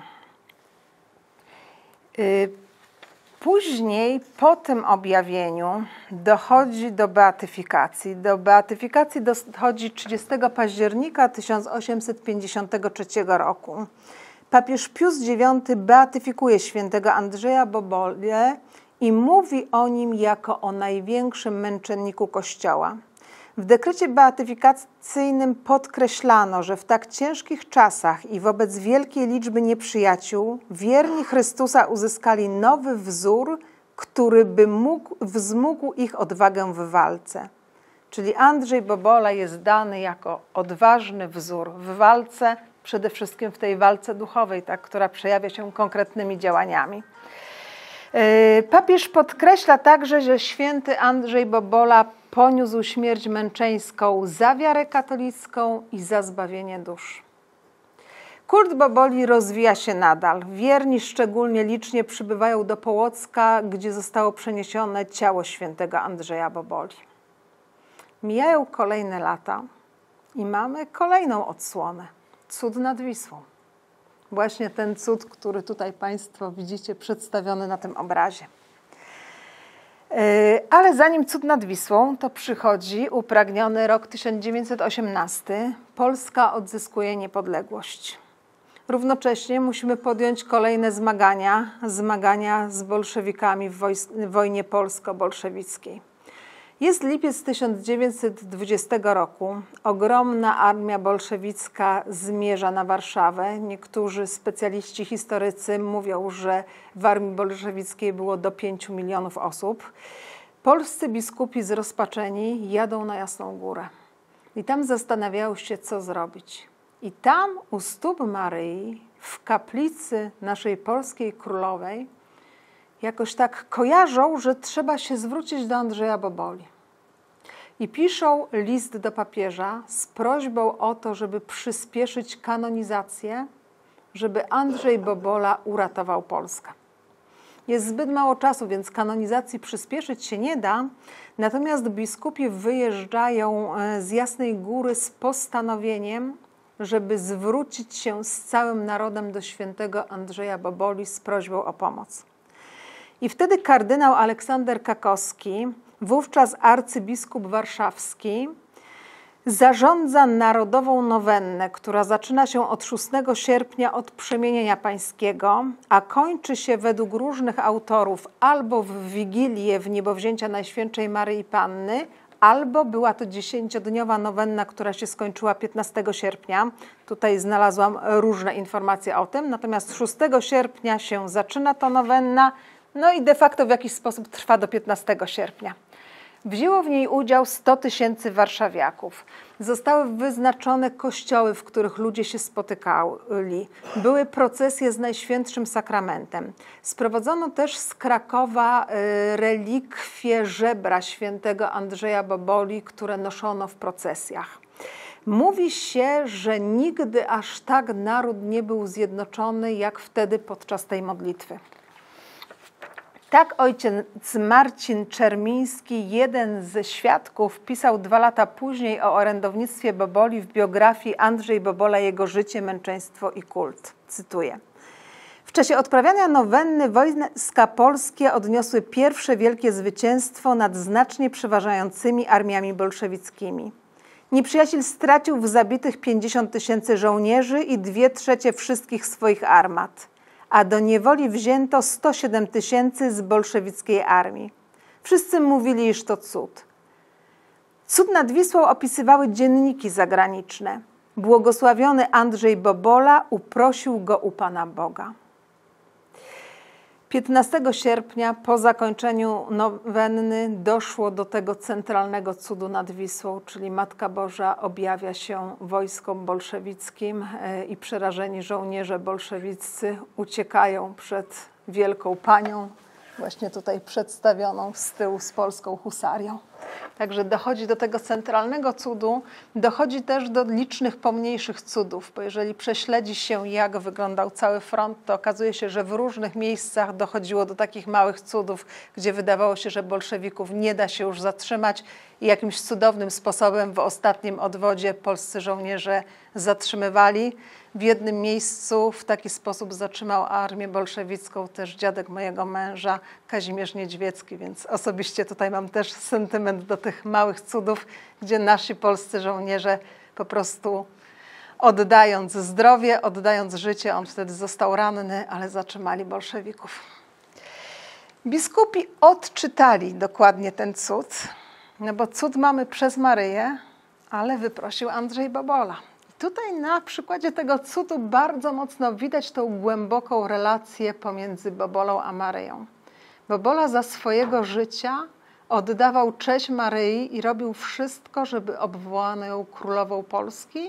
Później, po tym objawieniu, dochodzi do beatyfikacji. Do beatyfikacji dochodzi 30 października 1853 roku. Papież Pius IX beatyfikuje świętego Andrzeja Bobolę i mówi o nim jako o największym męczenniku Kościoła. W dekrecie beatyfikacyjnym podkreślano, że w tak ciężkich czasach i wobec wielkiej liczby nieprzyjaciół wierni Chrystusa uzyskali nowy wzór, który by wzmógł ich odwagę w walce. Czyli Andrzej Bobola jest dany jako odważny wzór w walce, przede wszystkim w tej walce duchowej, tak, która przejawia się konkretnymi działaniami. Papież podkreśla także, że święty Andrzej Bobola poniósł śmierć męczeńską za wiarę katolicką i za zbawienie dusz. Kult Boboli rozwija się nadal. Wierni szczególnie licznie przybywają do Połocka, gdzie zostało przeniesione ciało świętego Andrzeja Boboli. Mijają kolejne lata i mamy kolejną odsłonę. Cud nad Wisłą. Właśnie ten cud, który tutaj Państwo widzicie przedstawiony na tym obrazie. Ale zanim cud nad Wisłą, to przychodzi upragniony rok 1918. Polska odzyskuje niepodległość. Równocześnie musimy podjąć kolejne zmagania z bolszewikami w wojnie polsko-bolszewickiej. Jest lipiec 1920 roku. Ogromna armia bolszewicka zmierza na Warszawę. Niektórzy specjaliści, historycy mówią, że w armii bolszewickiej było do 5 milionów osób. Polscy biskupi zrozpaczeni jadą na Jasną Górę. I tam zastanawiają się, co zrobić. I tam u stóp Maryi, w kaplicy naszej polskiej królowej, jakoś tak kojarzą, że trzeba się zwrócić do Andrzeja Boboli. I piszą list do papieża z prośbą o to, żeby przyspieszyć kanonizację, żeby Andrzej Bobola uratował Polskę. Jest zbyt mało czasu, więc kanonizacji przyspieszyć się nie da, natomiast biskupi wyjeżdżają z Jasnej Góry z postanowieniem, żeby zwrócić się z całym narodem do świętego Andrzeja Boboli z prośbą o pomoc. I wtedy kardynał Aleksander Kakowski, wówczas arcybiskup warszawski, zarządza narodową nowennę, która zaczyna się od 6 sierpnia od Przemienienia Pańskiego, a kończy się według różnych autorów albo w Wigilię w niebowzięcia Najświętszej Maryi Panny, albo była to 10-dniowa nowenna, która się skończyła 15 sierpnia. Tutaj znalazłam różne informacje o tym. Natomiast 6 sierpnia się zaczyna ta nowenna, no i de facto w jakiś sposób trwa do 15 sierpnia. Wzięło w niej udział 100 000 warszawiaków. Zostały wyznaczone kościoły, w których ludzie się spotykali. Były procesje z Najświętszym Sakramentem. Sprowadzono też z Krakowa relikwie żebra świętego Andrzeja Boboli, które noszono w procesjach. Mówi się, że nigdy aż tak naród nie był zjednoczony, jak wtedy podczas tej modlitwy. Tak ojciec Marcin Czermiński, jeden ze świadków, pisał 2 lata później o orędownictwie Boboli w biografii Andrzej Bobola, jego życie, męczeństwo i kult. Cytuję. W czasie odprawiania nowenny wojska polskie odniosły pierwsze wielkie zwycięstwo nad znacznie przeważającymi armiami bolszewickimi. Nieprzyjaciel stracił w zabitych 50 000 żołnierzy i 2/3 wszystkich swoich armat, a do niewoli wzięto 107 000 z bolszewickiej armii. Wszyscy mówili, iż to cud. Cud nad Wisłą opisywały dzienniki zagraniczne. Błogosławiony Andrzej Bobola uprosił go u Pana Boga. 15 sierpnia po zakończeniu nowenny doszło do tego centralnego cudu nad Wisłą, czyli Matka Boża objawia się wojskom bolszewickim i przerażeni żołnierze bolszewiccy uciekają przed Wielką Panią, właśnie tutaj przedstawioną z tyłu z polską husarią. Także dochodzi do tego centralnego cudu, dochodzi też do licznych pomniejszych cudów, bo jeżeli prześledzi się, jak wyglądał cały front, to okazuje się, że w różnych miejscach dochodziło do takich małych cudów, gdzie wydawało się, że bolszewików nie da się już zatrzymać i jakimś cudownym sposobem w ostatnim odwodzie polscy żołnierze zatrzymywali. W jednym miejscu w taki sposób zatrzymał armię bolszewicką też dziadek mojego męża, Kazimierz Niedźwiecki, więc osobiście tutaj mam też sentyment do tych małych cudów, gdzie nasi polscy żołnierze po prostu oddając zdrowie, oddając życie, on wtedy został ranny, ale zatrzymali bolszewików. Biskupi odczytali dokładnie ten cud, no bo cud mamy przez Maryję, ale wyprosił Andrzej Bobola. Tutaj na przykładzie tego cudu bardzo mocno widać tą głęboką relację pomiędzy Bobolą a Maryją. Bobola za swojego życia oddawał cześć Maryi i robił wszystko, żeby obwołano ją królową Polski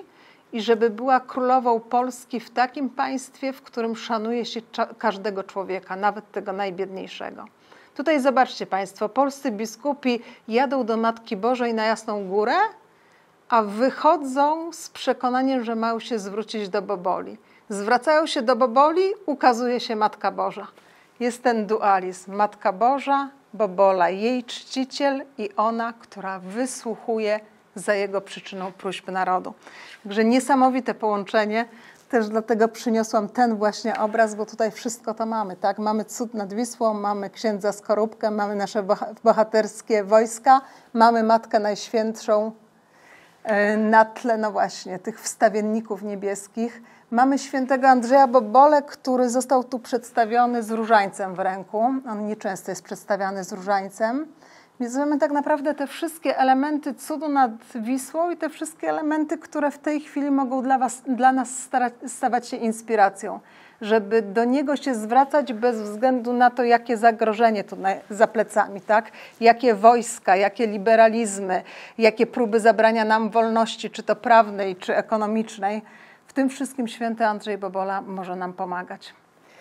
i żeby była królową Polski w takim państwie, w którym szanuje się każdego człowieka, nawet tego najbiedniejszego. Tutaj zobaczcie Państwo, polscy biskupi jadą do Matki Bożej na Jasną Górę, a wychodzą z przekonaniem, że mają się zwrócić do Boboli. Zwracają się do Boboli, ukazuje się Matka Boża. Jest ten dualizm. Matka Boża, Bobola, jej czciciel i ona, która wysłuchuje za jego przyczyną próśb narodu. Także niesamowite połączenie. Też dlatego przyniosłam ten właśnie obraz, bo tutaj wszystko to mamy. Tak? Mamy cud nad Wisłą, mamy księdza Skorupkę, mamy nasze bohaterskie wojska, mamy Matkę Najświętszą na tle, no właśnie, tych wstawienników niebieskich. Mamy świętego Andrzeja Bobolę, który został tu przedstawiony z różańcem w ręku. On nieczęsto jest przedstawiany z różańcem. Więc mamy tak naprawdę te wszystkie elementy cudu nad Wisłą i te wszystkie elementy, które w tej chwili mogą dla nas stawać się inspiracją, żeby do niego się zwracać bez względu na to, jakie zagrożenie tu za plecami, tak? Jakie wojska, jakie liberalizmy, jakie próby zabrania nam wolności, czy to prawnej, czy ekonomicznej. W tym wszystkim święty Andrzej Bobola może nam pomagać.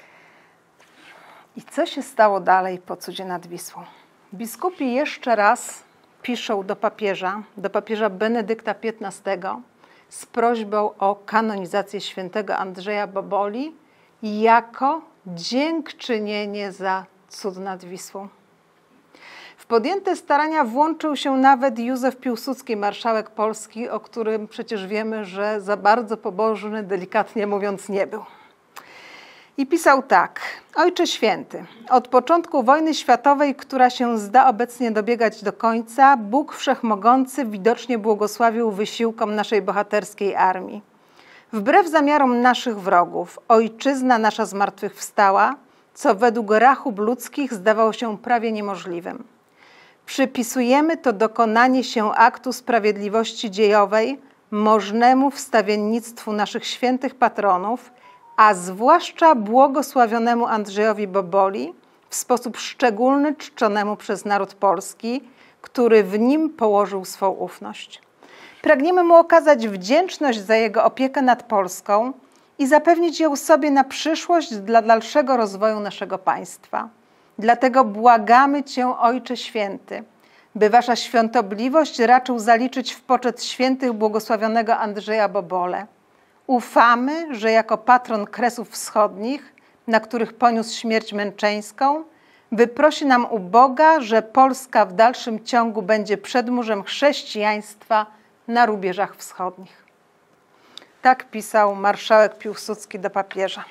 I co się stało dalej po cudzie nad Wisłą? Biskupi jeszcze raz piszą do papieża Benedykta XV z prośbą o kanonizację świętego Andrzeja Boboli jako dziękczynienie za cud nad Wisłą. W podjęte starania włączył się nawet Józef Piłsudski, marszałek Polski, o którym przecież wiemy, że za bardzo pobożny, delikatnie mówiąc, nie był. I pisał tak: Ojcze Święty, od początku wojny światowej, która się zda obecnie dobiegać do końca, Bóg Wszechmogący widocznie błogosławił wysiłkom naszej bohaterskiej armii. Wbrew zamiarom naszych wrogów, ojczyzna nasza zmartwychwstała, co według rachub ludzkich zdawało się prawie niemożliwym. Przypisujemy to dokonanie się aktu sprawiedliwości dziejowej, możnemu wstawiennictwu naszych świętych patronów, a zwłaszcza błogosławionemu Andrzejowi Boboli, w sposób szczególny czczonemu przez naród polski, który w nim położył swą ufność. Pragniemy mu okazać wdzięczność za jego opiekę nad Polską i zapewnić ją sobie na przyszłość dla dalszego rozwoju naszego państwa. Dlatego błagamy Cię, Ojcze Święty, by Wasza świątobliwość raczył zaliczyć w poczet świętych błogosławionego Andrzeja Bobolę. Ufamy, że jako patron Kresów Wschodnich, na których poniósł śmierć męczeńską, wyprosi nam u Boga, że Polska w dalszym ciągu będzie przedmurzem chrześcijaństwa na rubieżach wschodnich. Tak pisał marszałek Piłsudski do papieża.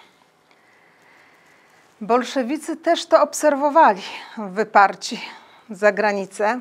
Bolszewicy też to obserwowali, wyparci za granicę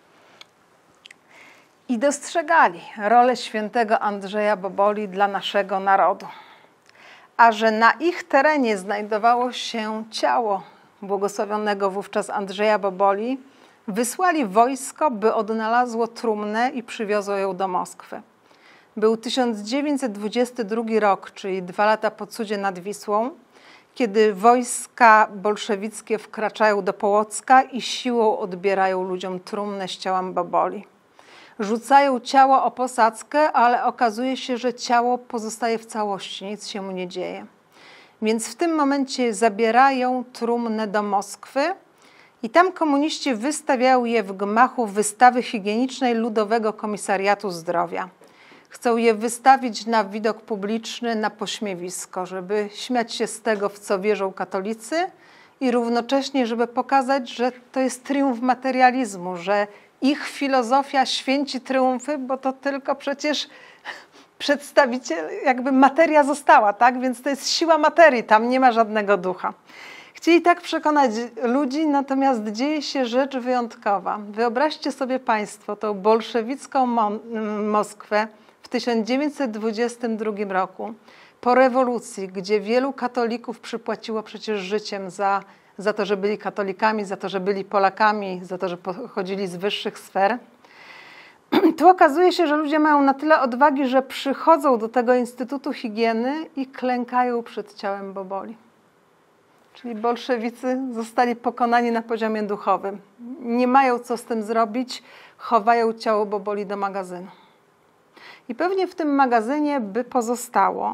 i dostrzegali rolę świętego Andrzeja Boboli dla naszego narodu. A że na ich terenie znajdowało się ciało błogosławionego wówczas Andrzeja Boboli, wysłali wojsko, by odnalazło trumnę i przywiozło ją do Moskwy. Był 1922 rok, czyli 2 lata po cudzie nad Wisłą, kiedy wojska bolszewickie wkraczają do Połocka i siłą odbierają ludziom trumnę z ciałem Boboli. Rzucają ciało o posadzkę, ale okazuje się, że ciało pozostaje w całości, nic się mu nie dzieje. Więc w tym momencie zabierają trumnę do Moskwy i tam komuniści wystawiają je w gmachu wystawy higienicznej Ludowego Komisariatu Zdrowia. Chcą je wystawić na widok publiczny, na pośmiewisko, żeby śmiać się z tego, w co wierzą katolicy i równocześnie, żeby pokazać, że to jest triumf materializmu, że ich filozofia święci triumfy, bo to tylko przecież przedstawiciel, jakby materia została, tak? Więc to jest siła materii, tam nie ma żadnego ducha. Chcieli tak przekonać ludzi, natomiast dzieje się rzecz wyjątkowa. Wyobraźcie sobie Państwo tą bolszewicką Moskwę w 1922 roku, po rewolucji, gdzie wielu katolików przypłaciło przecież życiem za to, że byli katolikami, za to, że byli Polakami, za to, że pochodzili z wyższych sfer. Tu okazuje się, że ludzie mają na tyle odwagi, że przychodzą do tego Instytutu Higieny i klękają przed ciałem Boboli. Czyli bolszewicy zostali pokonani na poziomie duchowym. Nie mają co z tym zrobić, chowają ciało Boboli do magazynu. I pewnie w tym magazynie by pozostało.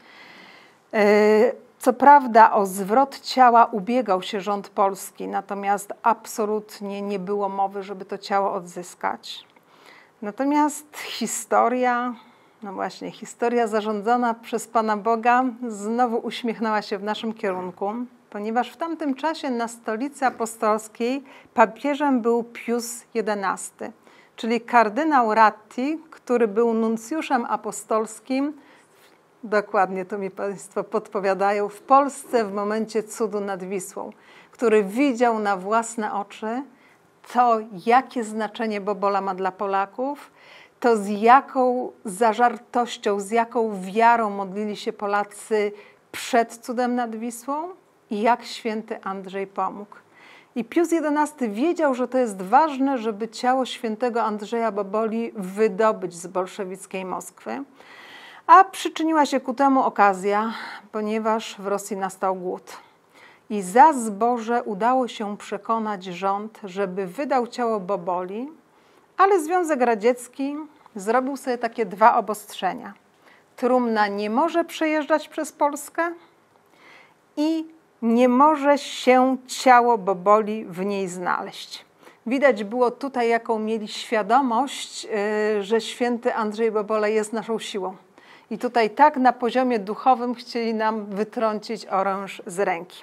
Co prawda o zwrot ciała ubiegał się rząd polski, natomiast absolutnie nie było mowy, żeby to ciało odzyskać. Natomiast historia, no właśnie, historia zarządzana przez Pana Boga znowu uśmiechnęła się w naszym kierunku, ponieważ w tamtym czasie na stolicy apostolskiej papieżem był Pius XI, czyli kardynał Ratti, który był nuncjuszem apostolskim, dokładnie to mi Państwo podpowiadają, w Polsce w momencie cudu nad Wisłą, który widział na własne oczy to, jakie znaczenie Bobola ma dla Polaków, to z jaką zażartością, z jaką wiarą modlili się Polacy przed cudem nad Wisłą i jak święty Andrzej pomógł. I Pius XI wiedział, że to jest ważne, żeby ciało świętego Andrzeja Boboli wydobyć z bolszewickiej Moskwy. A przyczyniła się ku temu okazja, ponieważ w Rosji nastał głód. I za zboże udało się przekonać rząd, żeby wydał ciało Boboli, ale Związek Radziecki zrobił sobie takie dwa obostrzenia. Trumna nie może przejeżdżać przez Polskę i nie może się ciało Boboli w niej znaleźć. Widać było tutaj, jaką mieli świadomość, że święty Andrzej Bobola jest naszą siłą. I tutaj tak na poziomie duchowym chcieli nam wytrącić oręż z ręki.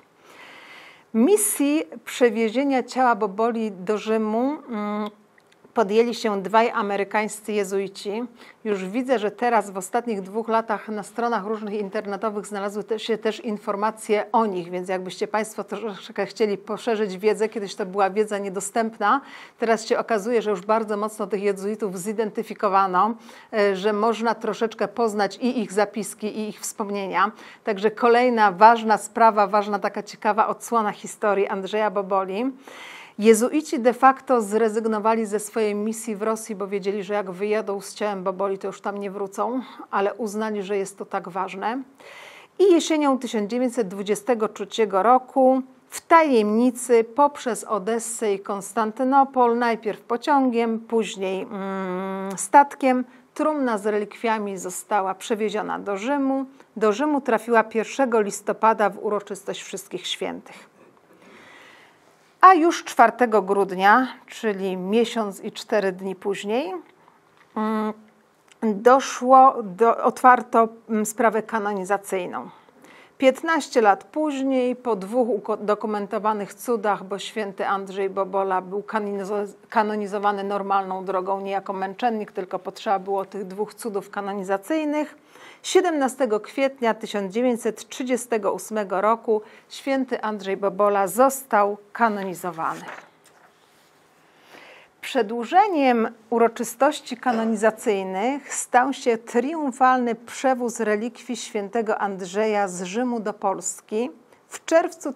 Misji przewiezienia ciała Boboli do Rzymu podjęli się dwaj amerykańscy jezuici. Już widzę, że teraz w ostatnich 2 latach na stronach różnych internetowych znalazły się też informacje o nich, więc jakbyście Państwo troszeczkę chcieli poszerzyć wiedzę, kiedyś to była wiedza niedostępna, teraz się okazuje, że już bardzo mocno tych jezuitów zidentyfikowano, że można troszeczkę poznać i ich zapiski, i ich wspomnienia. Także kolejna ważna sprawa, ważna taka ciekawa odsłona historii Andrzeja Boboli. Jezuici de facto zrezygnowali ze swojej misji w Rosji, bo wiedzieli, że jak wyjadą z ciałem Boboli, to już tam nie wrócą, ale uznali, że jest to tak ważne. I jesienią 1923 roku w tajemnicy poprzez Odessę i Konstantynopol, najpierw pociągiem, później statkiem, trumna z relikwiami została przewieziona do Rzymu. Do Rzymu trafiła 1 listopada w uroczystość Wszystkich Świętych. A już 4 grudnia, czyli miesiąc i 4 dni później, otwarto sprawę kanonizacyjną. 15 lat później, po 2 udokumentowanych cudach, bo święty Andrzej Bobola był kanonizowany normalną drogą, nie jako męczennik, tylko potrzeba było tych 2 cudów kanonizacyjnych. 17 kwietnia 1938 roku święty Andrzej Bobola został kanonizowany. Przedłużeniem uroczystości kanonizacyjnych stał się triumfalny przewóz relikwii świętego Andrzeja z Rzymu do Polski w czerwcu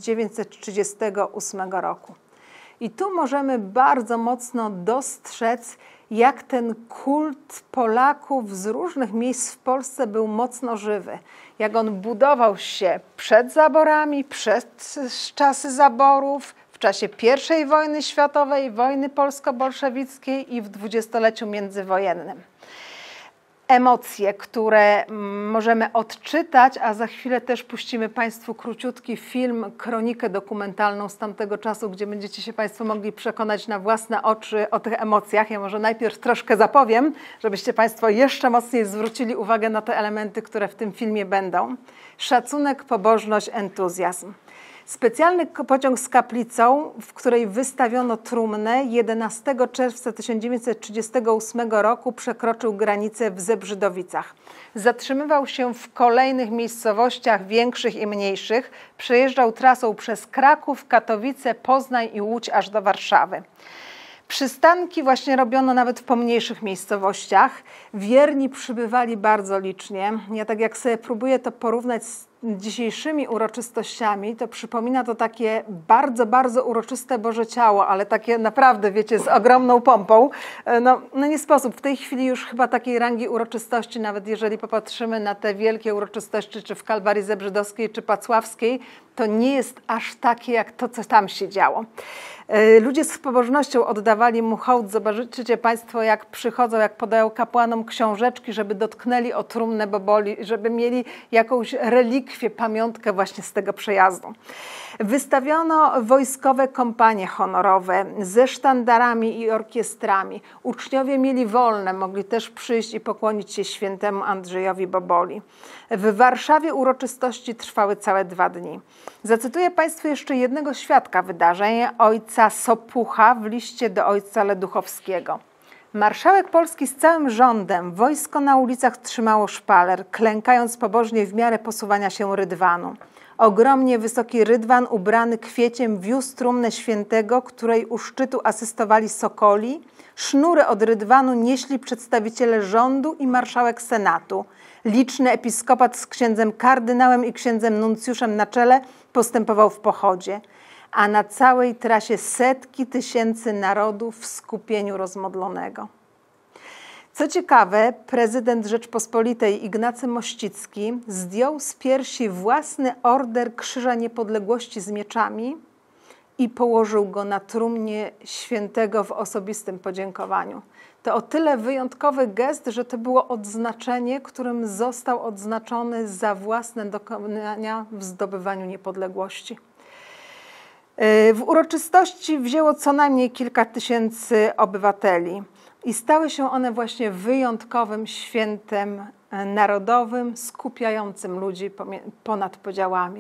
1938 roku. I tu możemy bardzo mocno dostrzec, jak ten kult Polaków z różnych miejsc w Polsce był mocno żywy. Jak on budował się przed zaborami, przed czasy zaborów, w czasie I wojny światowej, wojny polsko-bolszewickiej i w 20-leciu międzywojennym. Emocje, które możemy odczytać, a za chwilę też puścimy Państwu króciutki film, kronikę dokumentalną z tamtego czasu, gdzie będziecie się Państwo mogli przekonać na własne oczy o tych emocjach. Ja może najpierw troszkę zapowiem, żebyście Państwo jeszcze mocniej zwrócili uwagę na te elementy, które w tym filmie będą. Szacunek, pobożność, entuzjazm. Specjalny pociąg z kaplicą, w której wystawiono trumnę, 11 czerwca 1938 roku przekroczył granicę w Zebrzydowicach. Zatrzymywał się w kolejnych miejscowościach większych i mniejszych. Przejeżdżał trasą przez Kraków, Katowice, Poznań i Łódź aż do Warszawy. Przystanki właśnie robiono nawet w pomniejszych miejscowościach. Wierni przybywali bardzo licznie. Ja tak jak sobie próbuję to porównać z dzisiejszymi uroczystościami, to przypomina to takie bardzo, bardzo uroczyste Boże Ciało, ale takie naprawdę, wiecie, z ogromną pompą. No nie sposób. W tej chwili już chyba takiej rangi uroczystości, nawet jeżeli popatrzymy na te wielkie uroczystości, czy w Kalwarii Zebrzydowskiej, czy Pacławskiej, to nie jest aż takie, jak to, co tam się działo. Ludzie z pobożnością oddawali mu hołd. Zobaczycie Państwo, jak przychodzą, jak podają kapłanom książeczki, żeby dotknęli o trumnę Boboli, żeby mieli jakąś relikwię, pamiątkę właśnie z tego przejazdu. Wystawiono wojskowe kompanie honorowe ze sztandarami i orkiestrami. Uczniowie mieli wolne, mogli też przyjść i pokłonić się świętemu Andrzejowi Boboli. W Warszawie uroczystości trwały całe 2 dni. Zacytuję Państwu jeszcze jednego świadka wydarzeń, ojca Sopucha w liście do ojca Leduchowskiego. Marszałek Polski z całym rządem, wojsko na ulicach trzymało szpaler, klękając pobożnie w miarę posuwania się rydwanu. Ogromnie wysoki rydwan ubrany kwieciem wiózł trumnę świętego, której u szczytu asystowali sokoli. Sznury od rydwanu nieśli przedstawiciele rządu i marszałek senatu. Liczny episkopat z księdzem kardynałem i księdzem nuncjuszem na czele postępował w pochodzie, a na całej trasie setki tysięcy narodów w skupieniu rozmodlonego. Co ciekawe, prezydent Rzeczpospolitej Ignacy Mościcki zdjął z piersi własny order Krzyża Niepodległości z mieczami i położył go na trumnie świętego w osobistym podziękowaniu. To o tyle wyjątkowy gest, że to było odznaczenie, którym został odznaczony za własne dokonania w zdobywaniu niepodległości. W uroczystości wzięło co najmniej kilka tysięcy obywateli i stały się one właśnie wyjątkowym świętem narodowym, skupiającym ludzi ponad podziałami.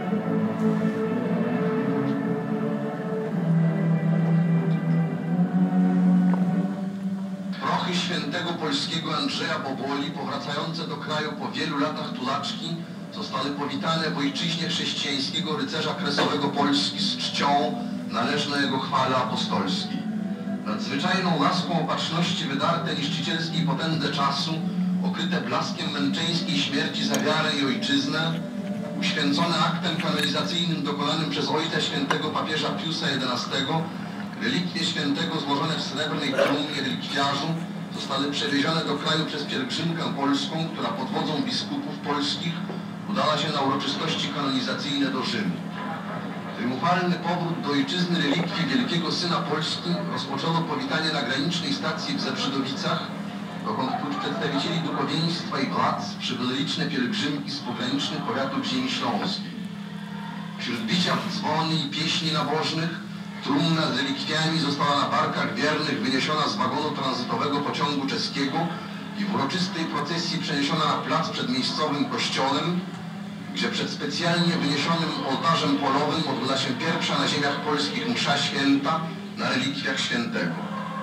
Prochy świętego polskiego Andrzeja Boboli, powracające do kraju po wielu latach tulaczki, zostały powitane w ojczyźnie chrześcijańskiego rycerza kresowego Polski z czcią należną jego chwale apostolskiej. Nadzwyczajną łaską opatrzności wydarte niszczycielskiej potędze czasu, okryte blaskiem męczeńskiej śmierci za wiarę i ojczyznę, uświęcone aktem kanonizacyjnym dokonanym przez ojca świętego papieża Piusa XI, relikwie świętego złożone w srebrnej trumnie relikwiarzu zostały przewiezione do kraju przez pielgrzymkę polską, która pod wodzą biskupów polskich udała się na uroczystości kanonizacyjne do Rzymu. Triumfalny powrót do ojczyzny relikwii wielkiego syna Polski rozpoczęło powitanie na granicznej stacji w Zebrzydowicach, dokąd prócz przedstawicieli duchowieństwa i władz przybyły liczne pielgrzymki z pogranicznych powiatów ziemi śląskiej. Wśród bicia w dzwony i pieśni nabożnych trumna z relikwiami została na barkach wiernych wyniesiona z wagonu tranzytowego pociągu czeskiego i w uroczystej procesji przeniesiona na plac przed miejscowym kościołem, gdzie przed specjalnie wyniesionym ołtarzem polowym odbyła się pierwsza na ziemiach polskich msza święta na relikwiach świętego.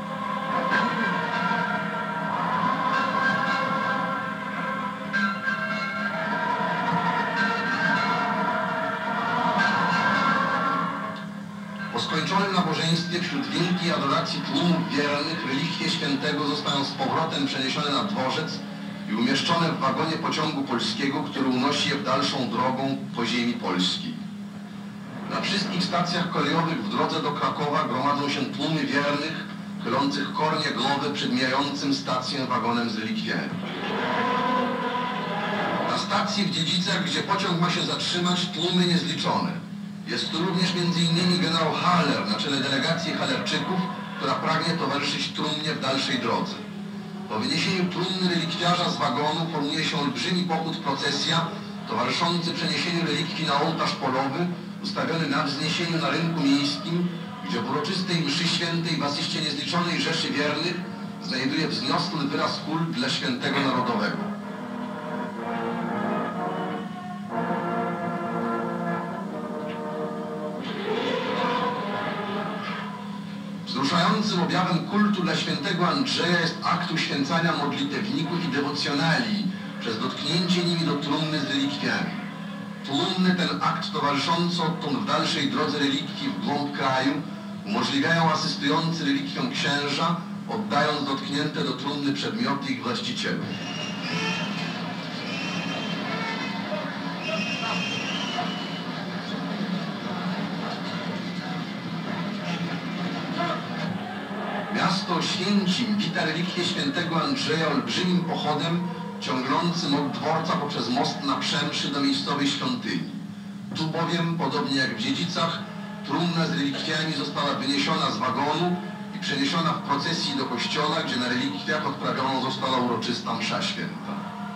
Po skończonym nabożeństwie wśród wielkiej adoracji tłumów wiernych relikwie świętego zostają z powrotem przeniesione na dworzec i umieszczone w wagonie pociągu polskiego, który unosi je w dalszą drogą po ziemi polskiej. Na wszystkich stacjach kolejowych w drodze do Krakowa gromadzą się tłumy wiernych, chylących kornie głowy przed mijającym stację wagonem z relikwiami. Na stacji w Dziedzicach, gdzie pociąg ma się zatrzymać, tłumy niezliczone. Jest tu również m.in. generał Haller na czele delegacji Halerczyków, która pragnie towarzyszyć trumnie w dalszej drodze. Po wyniesieniu trumny relikwiarza z wagonu formuje się olbrzymi pochód procesja, towarzyszący przeniesieniu relikwii na ołtarz polowy, ustawiony na wzniesieniu na rynku miejskim, gdzie w uroczystej mszy świętej w asyście niezliczonej rzeszy wiernych znajduje wzniosły wyraz kult dla świętego narodowego. Wzruszającym objawem kultu dla świętego Andrzeja jest akt uświęcania modlitewników i dewocjonalii przez dotknięcie nimi do trumny z relikwiami. Tłumny ten akt towarzyszący odtąd w dalszej drodze relikwii w głąb kraju umożliwiają asystujący relikwiom księża, oddając dotknięte do trumny przedmioty ich właścicielom. Oświęcim wita relikwie świętego Andrzeja olbrzymim pochodem ciągnącym od dworca poprzez most na Przemszy do miejscowej świątyni. Tu bowiem, podobnie jak w Dziedzicach, trumna z relikwiami została wyniesiona z wagonu i przeniesiona w procesji do kościoła, gdzie na relikwiach odprawiona została uroczysta msza święta.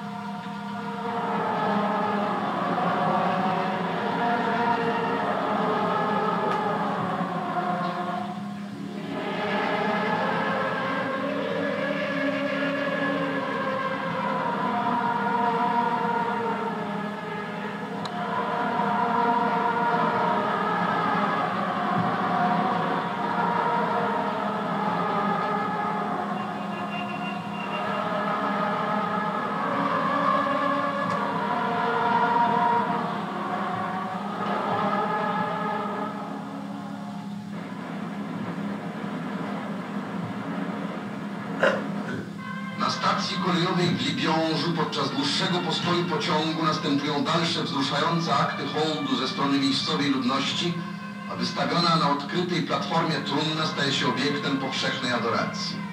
Na stacji kolejowej w Libiążu podczas dłuższego postoju pociągu następują dalsze wzruszające akty hołdu ze strony miejscowej ludności, a wystawiona na odkrytej platformie trumna staje się obiektem powszechnej adoracji.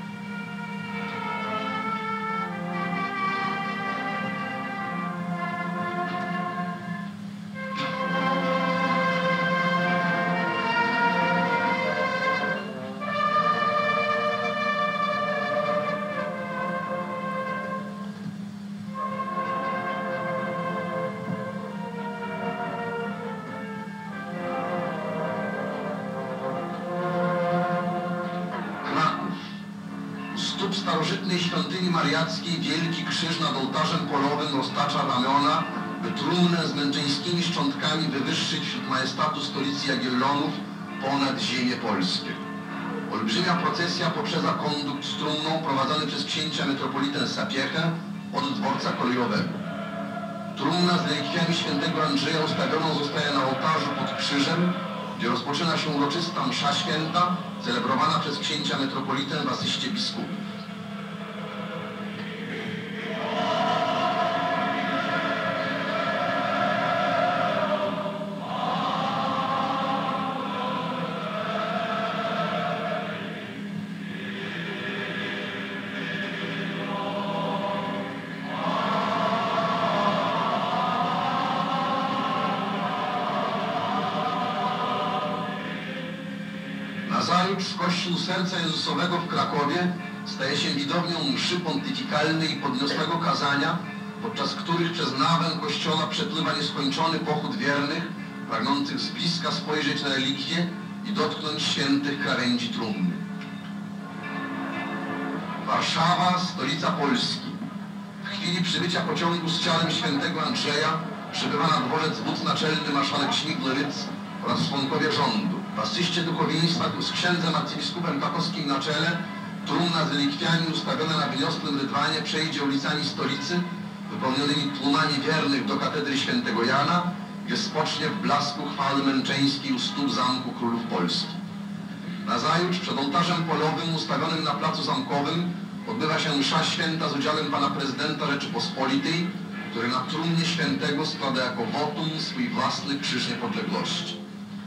U starożytnej świątyni mariackiej wielki krzyż nad ołtarzem polowym roztacza ramiona, by trumnę z męczeńskimi szczątkami wywyższyć wśród majestatu stolicy Jagiellonów ponad ziemię polskie. Olbrzymia procesja poprzedza kondukt z trumną prowadzony przez księcia metropolitę Sapiechę od dworca kolejowego. Trumna z relikwiami świętego Andrzeja ustawioną zostaje na ołtarzu pod krzyżem, gdzie rozpoczyna się uroczysta msza święta, celebrowana przez księcia metropolitę w asyście biskupów. Nazajutrz Kościół Serca Jezusowego w Krakowie staje się widownią mszy pontyfikalnej i podniosłego kazania, podczas których przez nawę kościoła przepływa nieskończony pochód wiernych, pragnących z bliska spojrzeć na relikwie i dotknąć świętych krawędzi trumny. Warszawa, stolica Polski. W chwili przybycia pociągu z ciałem świętego Andrzeja przybywa na dworzec wódz naczelny marszałek Śmigły-Rydz oraz członkowie rządu. W asyście duchowieństwa z księdzem arcybiskupem krakowskim na czele trumna z relikwiami ustawiona na wyniosłym rydwanie przejdzie ulicami stolicy, wypełnionymi tłumami wiernych do katedry świętego Jana, gdzie spocznie w blasku chwały męczeńskiej u stóp Zamku Królów Polski. Nazajutrz przed ołtarzem polowym ustawionym na placu Zamkowym odbywa się msza święta z udziałem pana prezydenta Rzeczypospolitej, który na trumnie świętego składa jako wotum swój własny krzyż niepodległości.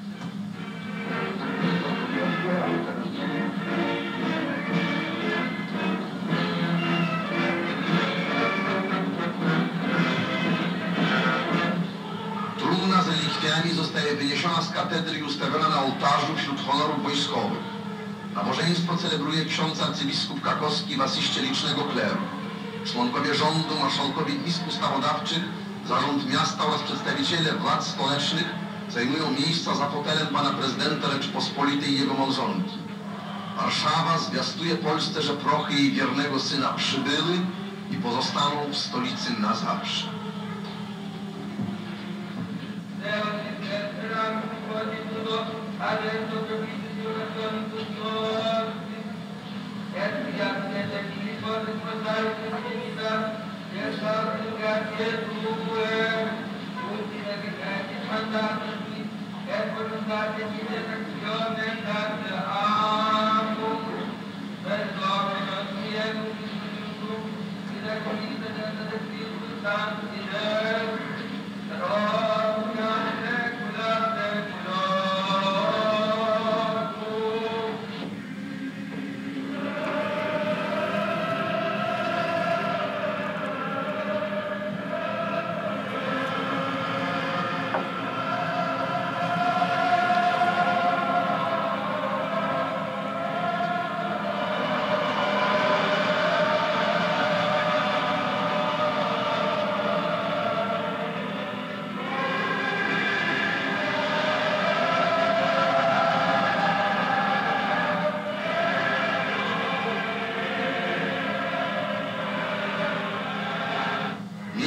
Trumna z relikwiami zostaje wyniesiona z katedry i ustawiona na ołtarzu wśród honorów wojskowych. Nabożeństwo celebruje ksiądz arcybiskup krakowski w asyście licznego kleru. Członkowie rządu, marszałkowie izb ustawodawczych, zarząd miasta oraz przedstawiciele władz społecznych zajmują miejsca za fotelem pana prezydenta Rzeczypospolitej i jego małżonki. Warszawa zwiastuje Polsce, że prochy jej wiernego syna przybyły i pozostaną w stolicy na zawsze.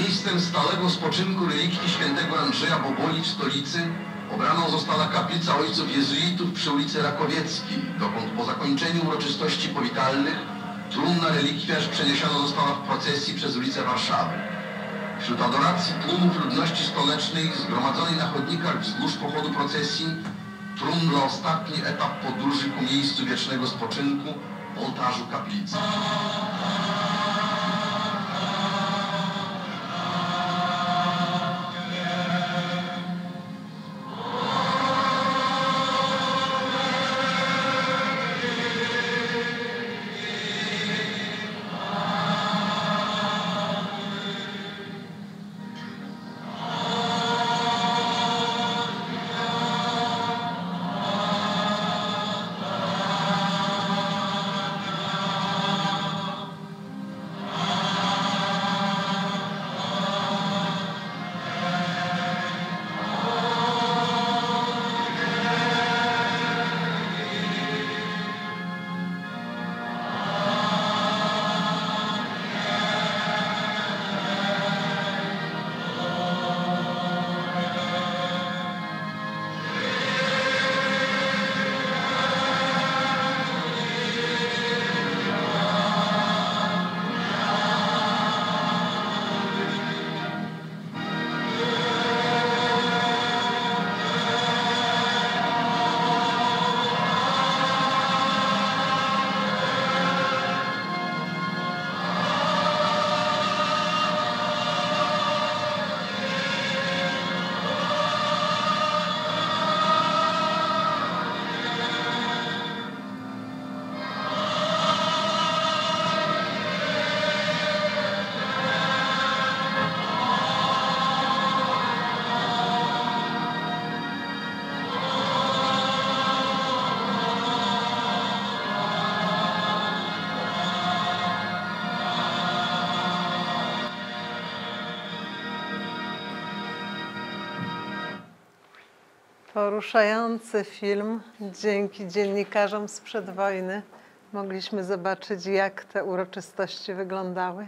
Miejscem stałego spoczynku relikwii świętego Andrzeja Boboli w stolicy obraną została kaplica ojców jezuitów przy ulicy Rakowieckiej, dokąd po zakończeniu uroczystości powitalnych trumna relikwiarz przeniesiona została w procesji przez ulicę Warszawy. Wśród adoracji tłumów ludności stolecznej zgromadzonej na chodnikach wzdłuż pochodu procesji trumna ostatni etap podróży ku miejscu wiecznego spoczynku, ołtarzu kaplicy. Poruszający film. Dzięki dziennikarzom sprzed wojny mogliśmy zobaczyć, jak te uroczystości wyglądały,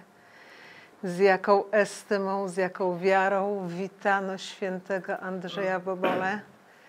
z jaką estymą, z jaką wiarą witano świętego Andrzeja Bobolę,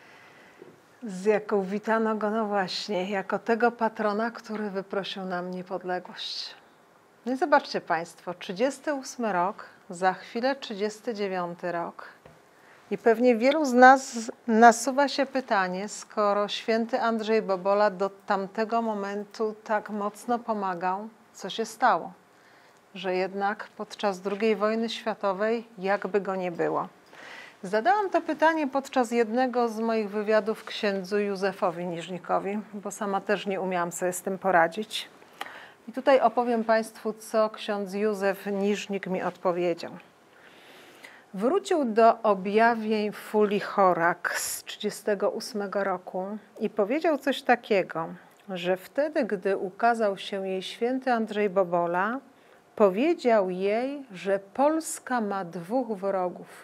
z jaką witano go, no właśnie, jako tego patrona, który wyprosił nam niepodległość. No i zobaczcie Państwo, 38 rok, za chwilę 39 rok. I pewnie wielu z nas nasuwa się pytanie, skoro święty Andrzej Bobola do tamtego momentu tak mocno pomagał, co się stało? Że jednak podczas II wojny światowej jakby go nie było. Zadałam to pytanie podczas jednego z moich wywiadów księdzu Józefowi Niżnikowi, bo sama też nie umiałam sobie z tym poradzić. I tutaj opowiem Państwu, co ksiądz Józef Niżnik mi odpowiedział. Wrócił do objawień Fuli Chorak z 1938 roku i powiedział coś takiego, że wtedy, gdy ukazał się jej święty Andrzej Bobola, powiedział jej, że Polska ma dwóch wrogów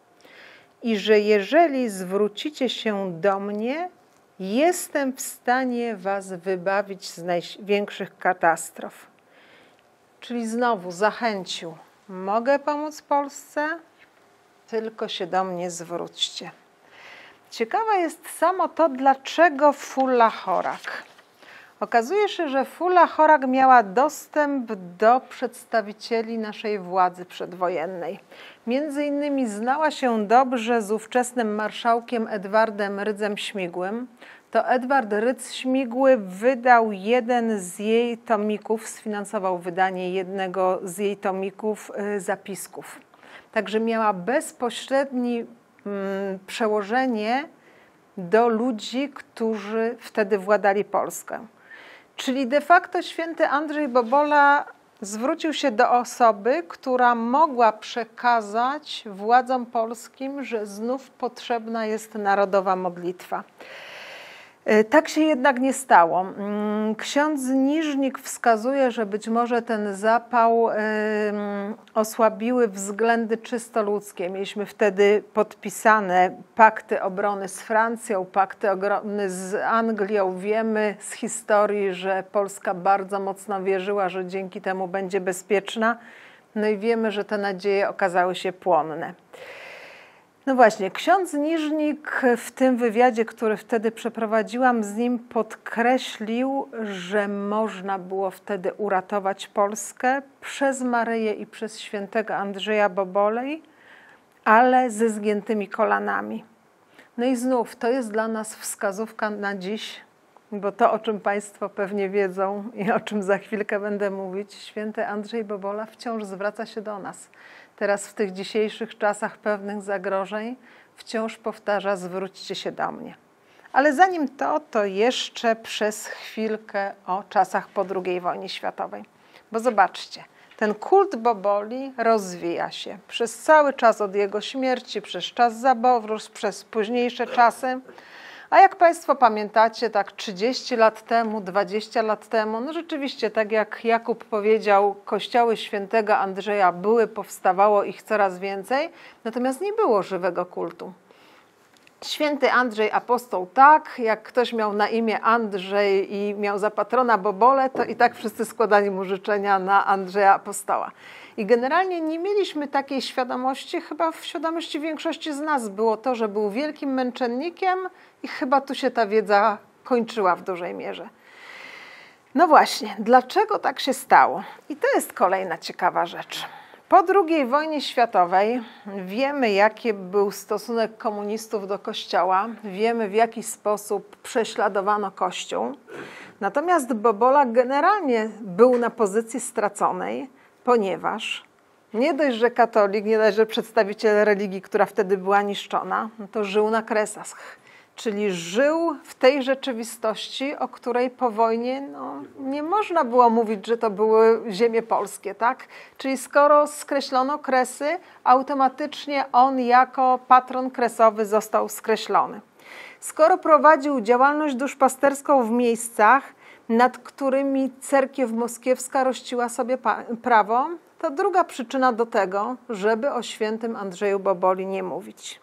i że jeżeli zwrócicie się do mnie, jestem w stanie was wybawić z największych katastrof. Czyli znowu zachęcił, mogę pomóc Polsce? Tylko się do mnie zwróćcie. Ciekawe jest samo to, dlaczego Fula Chorak. Okazuje się, że Fula Chorak miała dostęp do przedstawicieli naszej władzy przedwojennej. Między innymi znała się dobrze z ówczesnym marszałkiem Edwardem Rydzem-Śmigłym. To Edward Rydz-Śmigły wydał jeden z jej tomików, sfinansował wydanie jednego z jej tomików zapisków. Także miała bezpośrednie przełożenie do ludzi, którzy wtedy władali Polską. Czyli de facto święty Andrzej Bobola zwrócił się do osoby, która mogła przekazać władzom polskim, że znów potrzebna jest narodowa modlitwa. Tak się jednak nie stało. Ksiądz Niżnik wskazuje, że być może ten zapał osłabiły względy czysto ludzkie. Mieliśmy wtedy podpisane pakty obrony z Francją, pakty obrony z Anglią. Wiemy z historii, że Polska bardzo mocno wierzyła, że dzięki temu będzie bezpieczna. No i wiemy, że te nadzieje okazały się płonne. No właśnie, ksiądz Niżnik w tym wywiadzie, który wtedy przeprowadziłam z nim, podkreślił, że można było wtedy uratować Polskę przez Maryję i przez świętego Andrzeja Bobolej, ale ze zgiętymi kolanami. No i znów, to jest dla nas wskazówka na dziś, bo to, o czym Państwo pewnie wiedzą i o czym za chwilkę będę mówić, święty Andrzej Bobola wciąż zwraca się do nas. Teraz w tych dzisiejszych czasach pewnych zagrożeń wciąż powtarza: zwróćcie się do mnie. Ale zanim to jeszcze przez chwilkę o czasach po II wojnie światowej. Bo zobaczcie, ten kult Boboli rozwija się przez cały czas od jego śmierci, przez czas zaborów, przez późniejsze czasy. A jak Państwo pamiętacie, tak 30 lat temu, 20 lat temu, no rzeczywiście, tak jak Jakub powiedział, kościoły świętego Andrzeja powstawało ich coraz więcej, natomiast nie było żywego kultu. Święty Andrzej Apostoł tak, jak ktoś miał na imię Andrzej i miał za patrona Bobolę, to i tak wszyscy składali mu życzenia na Andrzeja Apostoła. I generalnie nie mieliśmy takiej świadomości, chyba w świadomości większości z nas było to, że był wielkim męczennikiem i chyba tu się ta wiedza kończyła w dużej mierze. No właśnie, dlaczego tak się stało? I to jest kolejna ciekawa rzecz. Po II wojnie światowej wiemy, jaki był stosunek komunistów do Kościoła, wiemy, w jaki sposób prześladowano Kościół. Natomiast Bobola generalnie był na pozycji straconej, ponieważ nie dość, że katolik, nie dość, że przedstawiciel religii, która wtedy była niszczona, no to żył na Kresach. Czyli żył w tej rzeczywistości, o której po wojnie nie można było mówić, że to były ziemie polskie, tak? Czyli skoro skreślono Kresy, automatycznie on jako patron kresowy został skreślony. Skoro prowadził działalność duszpasterską w miejscach, nad którymi cerkiew moskiewska rościła sobie prawo, to druga przyczyna do tego, żeby o świętym Andrzeju Boboli nie mówić.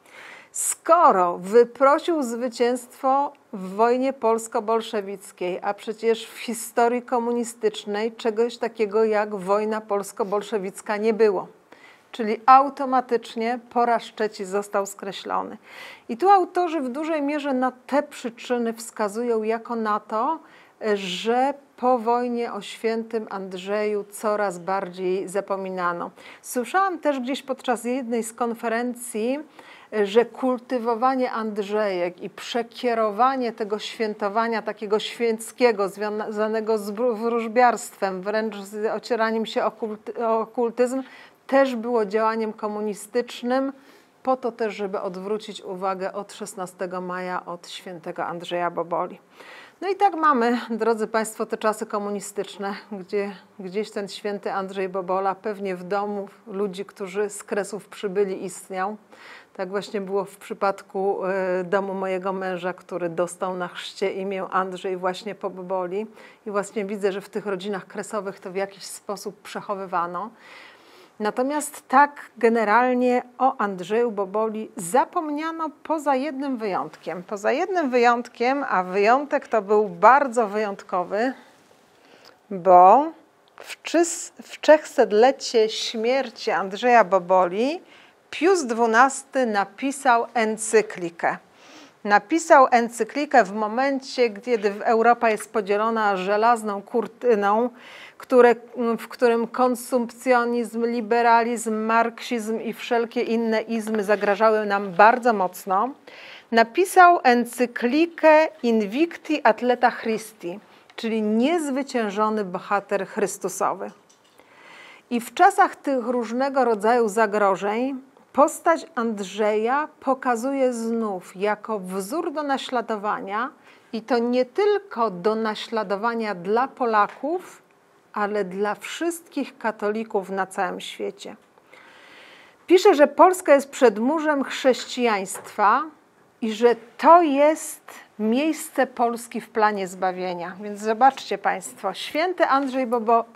Skoro wyprosił zwycięstwo w wojnie polsko-bolszewickiej, a przecież w historii komunistycznej czegoś takiego jak wojna polsko-bolszewicka nie było, czyli automatycznie po raz trzeci został skreślony. I tu autorzy w dużej mierze na te przyczyny wskazują jako na to, że po wojnie o świętym Andrzeju coraz bardziej zapominano. Słyszałam też gdzieś podczas jednej z konferencji, że kultywowanie Andrzejek i przekierowanie tego świętowania takiego święckiego, związanego z wróżbiarstwem, wręcz z ocieraniem się o okultyzm, też było działaniem komunistycznym, po to też, żeby odwrócić uwagę od 16 maja, od świętego Andrzeja Boboli. No i tak mamy, drodzy Państwo, te czasy komunistyczne, gdzie gdzieś ten święty Andrzej Bobola pewnie w domu ludzi, którzy z Kresów przybyli, istniał. Tak właśnie było w przypadku domu mojego męża, który dostał na chrzcie imię Andrzej właśnie po Boboli. I właśnie widzę, że w tych rodzinach kresowych to w jakiś sposób przechowywano. Natomiast tak generalnie o Andrzeju Boboli zapomniano poza jednym wyjątkiem. Poza jednym wyjątkiem, a wyjątek to był bardzo wyjątkowy, bo w 300-lecie śmierci Andrzeja Boboli Pius XII napisał encyklikę. Napisał encyklikę w momencie, kiedy Europa jest podzielona żelazną kurtyną, w którym konsumpcjonizm, liberalizm, marksizm i wszelkie inne izmy zagrażały nam bardzo mocno. Napisał encyklikę Invicti Atleta Christi, czyli niezwyciężony bohater Chrystusowy. I w czasach tych różnego rodzaju zagrożeń postać Andrzeja pokazuje znów jako wzór do naśladowania i to nie tylko do naśladowania dla Polaków, ale dla wszystkich katolików na całym świecie. Pisze, że Polska jest przedmurzem chrześcijaństwa i że to jest miejsce Polski w planie zbawienia. Więc zobaczcie Państwo, święty Andrzej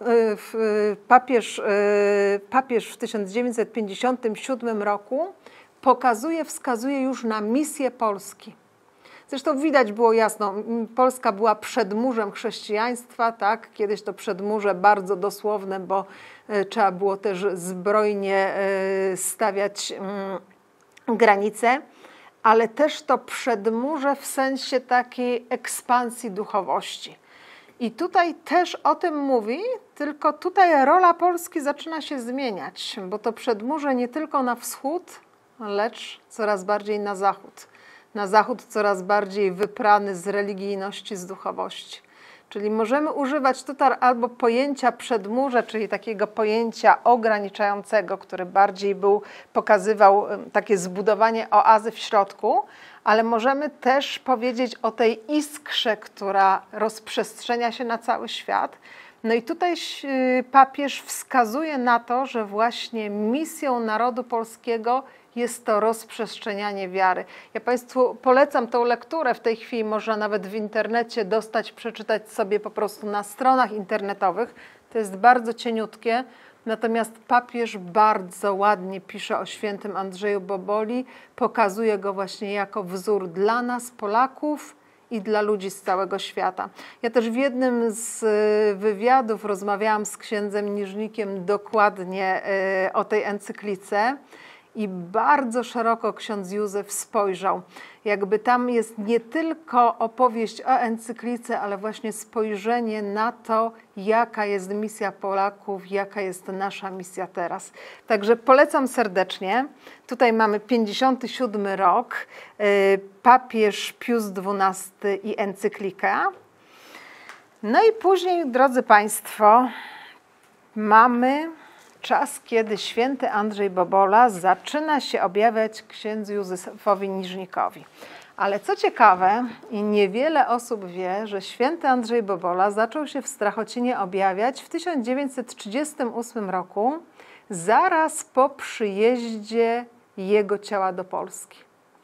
papież w 1957 roku wskazuje już na misję Polski. Zresztą widać było jasno, Polska była przedmurzem chrześcijaństwa, tak? Kiedyś to przedmurze bardzo dosłowne, bo trzeba było też zbrojnie stawiać granice, ale też to przedmurze w sensie takiej ekspansji duchowości. I tutaj też o tym mówi, tylko tutaj rola Polski zaczyna się zmieniać, bo to przedmurze nie tylko na wschód, lecz coraz bardziej na zachód. Na zachód coraz bardziej wyprany z religijności, z duchowości. Czyli możemy używać tutaj albo pojęcia przedmurza, czyli takiego pojęcia ograniczającego, który bardziej pokazywał takie zbudowanie oazy w środku, ale możemy też powiedzieć o tej iskrze, która rozprzestrzenia się na cały świat. No i tutaj papież wskazuje na to, że właśnie misją narodu polskiego jest to rozprzestrzenianie wiary. Ja Państwu polecam tą lekturę, w tej chwili można nawet w internecie dostać, przeczytać sobie po prostu na stronach internetowych. To jest bardzo cieniutkie, natomiast papież bardzo ładnie pisze o świętym Andrzeju Boboli, pokazuje go właśnie jako wzór dla nas, Polaków, i dla ludzi z całego świata. Ja też w jednym z wywiadów rozmawiałam z księdzem Niżnikiem dokładnie o tej encyklice i bardzo szeroko ksiądz Józef spojrzał. Jakby tam jest nie tylko opowieść o encyklice, ale właśnie spojrzenie na to, jaka jest misja Polaków, jaka jest nasza misja teraz. Także polecam serdecznie. Tutaj mamy 57 rok, papież Pius XII i encyklika. No i później, drodzy Państwo, mamy czas, kiedy święty Andrzej Bobola zaczyna się objawiać księdzu Józefowi Niżnikowi. Ale co ciekawe, i niewiele osób wie, że święty Andrzej Bobola zaczął się w Strachocinie objawiać w 1938 roku, zaraz po przyjeździe jego ciała do Polski.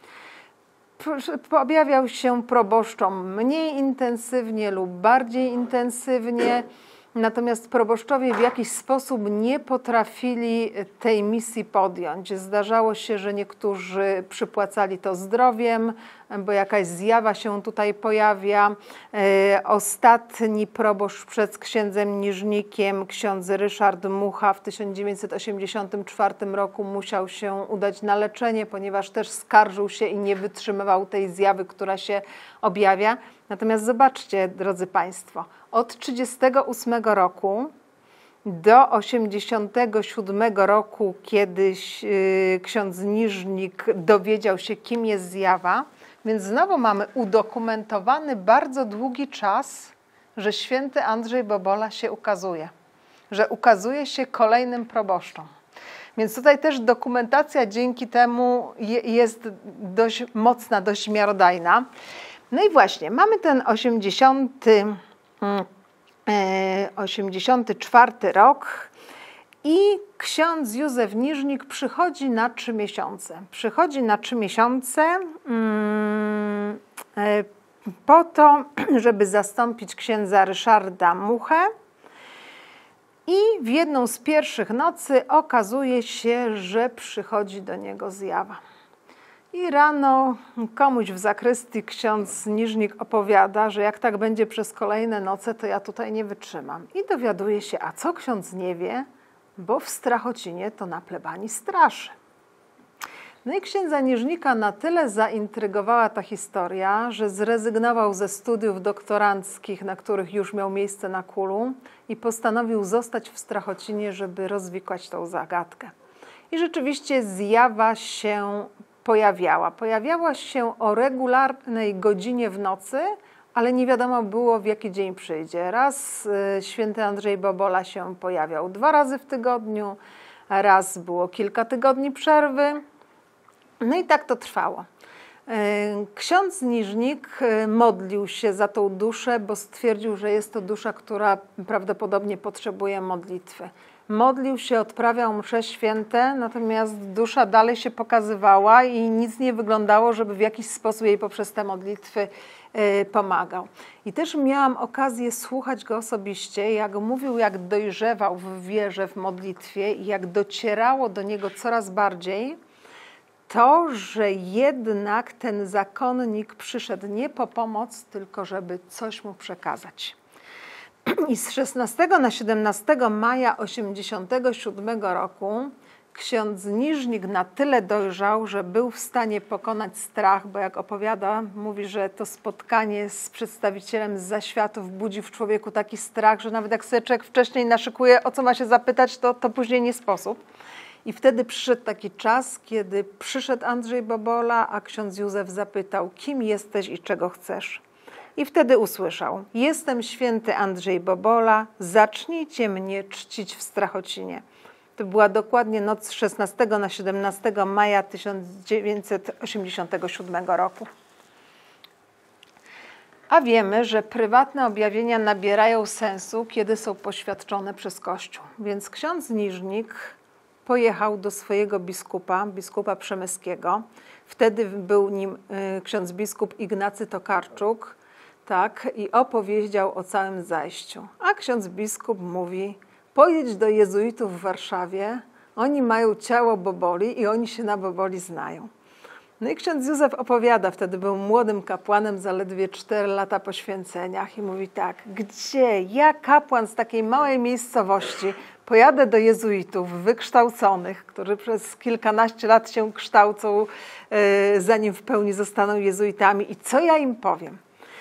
Objawiał się proboszczom mniej intensywnie lub bardziej intensywnie, natomiast proboszczowie w jakiś sposób nie potrafili tej misji podjąć. Zdarzało się, że niektórzy przypłacali to zdrowiem, bo jakaś zjawa się tutaj pojawia. Ostatni proboszcz przed księdzem Niżnikiem, ksiądz Ryszard Mucha w 1984 roku musiał się udać na leczenie, ponieważ też skarżył się i nie wytrzymywał tej zjawy, która się objawia. Natomiast zobaczcie, drodzy Państwo, od 1938 roku do 1987 roku, kiedy ksiądz Niżnik dowiedział się, kim jest zjawa, więc znowu mamy udokumentowany bardzo długi czas, że święty Andrzej Bobola się ukazuje, że ukazuje się kolejnym proboszczom. Więc tutaj też dokumentacja dzięki temu jest dość mocna, dość miarodajna. No i właśnie, mamy ten 84 rok i ksiądz Józef Niżnik przychodzi na 3 miesiące. Przychodzi na 3 miesiące po to, żeby zastąpić księdza Ryszarda Muchę. I w jedną z pierwszych nocy okazuje się, że przychodzi do niego zjawa. I rano komuś w zakrystii ksiądz Niżnik opowiada, że jak tak będzie przez kolejne noce, to ja tutaj nie wytrzymam. I dowiaduje się, a co ksiądz nie wie, bo w Strachocinie to na plebanii straszy. No i księdza Niżnika na tyle zaintrygowała ta historia, że zrezygnował ze studiów doktoranckich, na których już miał miejsce na Kulu i postanowił zostać w Strachocinie, żeby rozwikłać tą zagadkę. I rzeczywiście zjawa się pojawiała. Pojawiała się o regularnej godzinie w nocy, ale nie wiadomo było, w jaki dzień przyjdzie. Raz święty Andrzej Bobola się pojawiał 2 razy w tygodniu, raz było kilka tygodni przerwy. No i tak to trwało. Ksiądz Niżnik modlił się za tą duszę, bo stwierdził, że jest to dusza, która prawdopodobnie potrzebuje modlitwy. Modlił się, odprawiał msze święte, natomiast dusza dalej się pokazywała i nic nie wyglądało, żeby w jakiś sposób jej poprzez te modlitwy pomagał. I też miałam okazję słuchać go osobiście, jak mówił, jak dojrzewał w wierze, w modlitwie i jak docierało do niego coraz bardziej to, że jednak ten zakonnik przyszedł nie po pomoc, tylko żeby coś mu przekazać. I z 16 na 17 maja 1987 roku ksiądz Niżnik na tyle dojrzał, że był w stanie pokonać strach, bo jak opowiada, mówi, że to spotkanie z przedstawicielem z zaświatów budzi w człowieku taki strach, że nawet jak sobie człowiek wcześniej naszykuje, o co ma się zapytać, to później nie sposób. I wtedy przyszedł taki czas, kiedy przyszedł Andrzej Bobola, a ksiądz Józef zapytał, kim jesteś i czego chcesz. I wtedy usłyszał, jestem święty Andrzej Bobola, zacznijcie mnie czcić w Strachocinie. To była dokładnie noc z 16 na 17 maja 1987 roku. A wiemy, że prywatne objawienia nabierają sensu, kiedy są poświadczone przez Kościół. Więc ksiądz Niżnik pojechał do swojego biskupa przemyskiego. Wtedy był nim ksiądz biskup Ignacy Tokarczuk, tak, i opowiedział o całym zajściu. A ksiądz biskup mówi, pojedź do jezuitów w Warszawie, oni mają ciało Boboli i oni się na Boboli znają. No i ksiądz Józef opowiada, wtedy był młodym kapłanem, zaledwie 4 lata po święceniach i mówi tak, gdzie ja, kapłan z takiej małej miejscowości, pojadę do jezuitów wykształconych, którzy przez kilkanaście lat się kształcą, zanim w pełni zostaną jezuitami i co ja im powiem?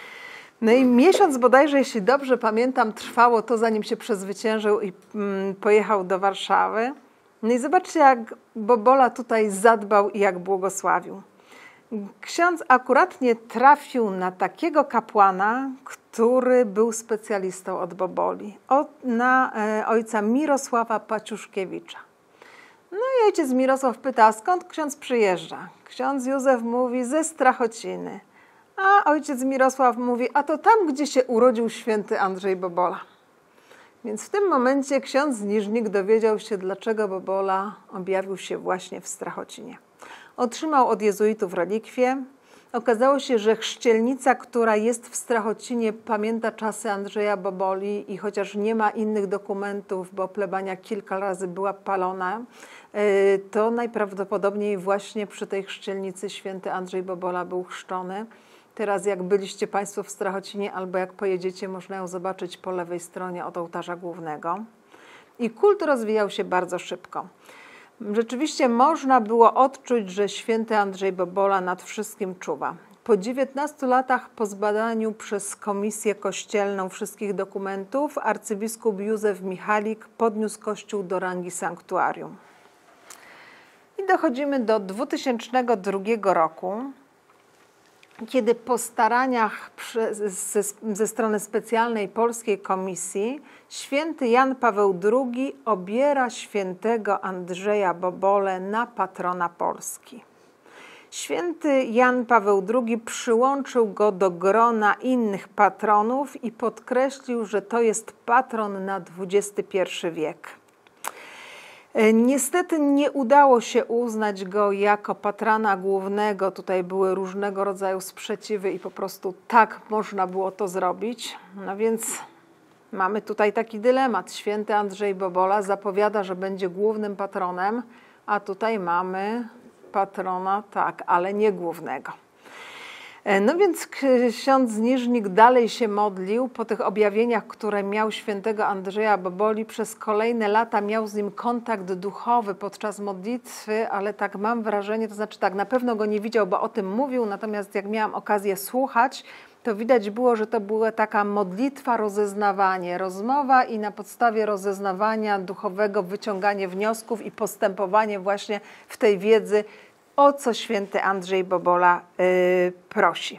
No i miesiąc bodajże, jeśli dobrze pamiętam, trwało to, zanim się przezwyciężył i pojechał do Warszawy. No i zobaczcie, jak Bobola tutaj zadbał i jak błogosławił. Ksiądz akuratnie trafił na takiego kapłana, który był specjalistą od Boboli, na ojca Mirosława Paciuszkiewicza. No i ojciec Mirosław pyta, a skąd ksiądz przyjeżdża? Ksiądz Józef mówi, ze Strachociny. A ojciec Mirosław mówi, a to tam, gdzie się urodził święty Andrzej Bobola. Więc w tym momencie ksiądz Niżnik dowiedział się, dlaczego Bobola objawił się właśnie w Strachocinie. Otrzymał od jezuitów relikwie. Okazało się, że chrzcielnica, która jest w Strachocinie, pamięta czasy Andrzeja Boboli i chociaż nie ma innych dokumentów, bo plebania kilka razy była palona, to najprawdopodobniej właśnie przy tej chrzcielnicy święty Andrzej Bobola był chrzczony. Teraz jak byliście Państwo w Strachocinie albo jak pojedziecie, można ją zobaczyć po lewej stronie od ołtarza głównego. I kult rozwijał się bardzo szybko. Rzeczywiście można było odczuć, że święty Andrzej Bobola nad wszystkim czuwa. Po 19 latach po zbadaniu przez komisję kościelną wszystkich dokumentów arcybiskup Józef Michalik podniósł Kościół do rangi sanktuarium. I dochodzimy do 2002 roku, kiedy po staraniach ze strony specjalnej polskiej komisji święty Jan Paweł II obiera świętego Andrzeja Bobolę na patrona Polski. Święty Jan Paweł II przyłączył go do grona innych patronów i podkreślił, że to jest patron na XXI wiek. Niestety nie udało się uznać go jako patrona głównego. Tutaj były różnego rodzaju sprzeciwy i po prostu tak można było to zrobić. No więc mamy tutaj taki dylemat. Święty Andrzej Bobola zapowiada, że będzie głównym patronem, a tutaj mamy patrona, tak, ale nie głównego. No więc ksiądz Niżnik dalej się modlił po tych objawieniach, które miał świętego Andrzeja Boboli. Przez kolejne lata miał z nim kontakt duchowy podczas modlitwy, ale tak mam wrażenie, to znaczy tak, na pewno go nie widział, bo o tym mówił, natomiast jak miałam okazję słuchać, to widać było, że to była taka modlitwa, rozeznawanie, rozmowa i na podstawie rozeznawania duchowego wyciąganie wniosków i postępowanie właśnie w tej wiedzy, o co święty Andrzej Bobola prosi.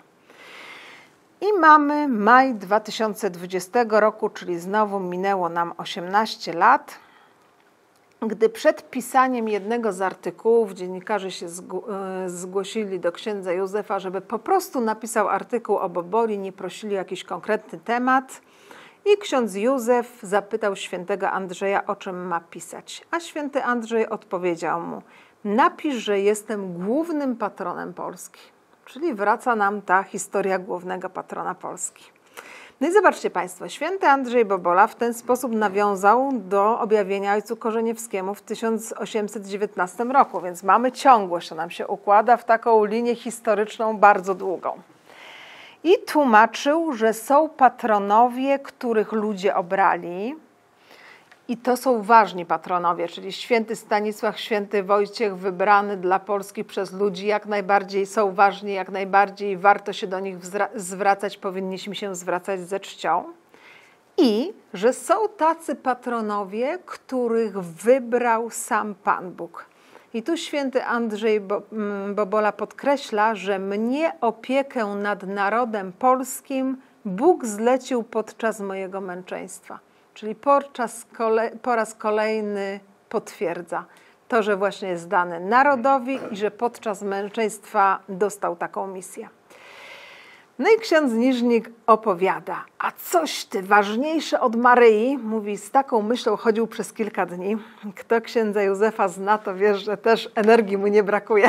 I mamy maj 2020 roku, czyli znowu minęło nam 18 lat, gdy przed pisaniem jednego z artykułów dziennikarze się zgłosili do księdza Józefa, żeby po prostu napisał artykuł o Boboli, nie prosili o jakiś konkretny temat. I ksiądz Józef zapytał świętego Andrzeja, o czym ma pisać. A święty Andrzej odpowiedział mu, napisz, że jestem głównym patronem Polski. Czyli wraca nam ta historia głównego patrona Polski. No i zobaczcie Państwo, święty Andrzej Bobola w ten sposób nawiązał do objawienia ojcu Korzeniewskiemu w 1819 roku, więc mamy ciągłość, to nam się układa w taką linię historyczną bardzo długą. I tłumaczył, że są patronowie, których ludzie obrali, i to są ważni patronowie, czyli święty Stanisław, święty Wojciech, wybrany dla Polski przez ludzi, jak najbardziej są ważni, jak najbardziej warto się do nich zwracać, powinniśmy się zwracać ze czcią. I że są tacy patronowie, których wybrał sam Pan Bóg. I tu święty Andrzej Bobola podkreśla, że mnie opiekę nad narodem polskim Bóg zlecił podczas mojego męczeństwa. Czyli po raz kolejny potwierdza to, że właśnie jest dany narodowi i że podczas męczeństwa dostał taką misję. No i ksiądz Niżnik opowiada, a coś ty ważniejsze od Maryi, mówi, z taką myślą chodził przez kilka dni. Kto księdza Józefa zna, to wiesz, że też energii mu nie brakuje.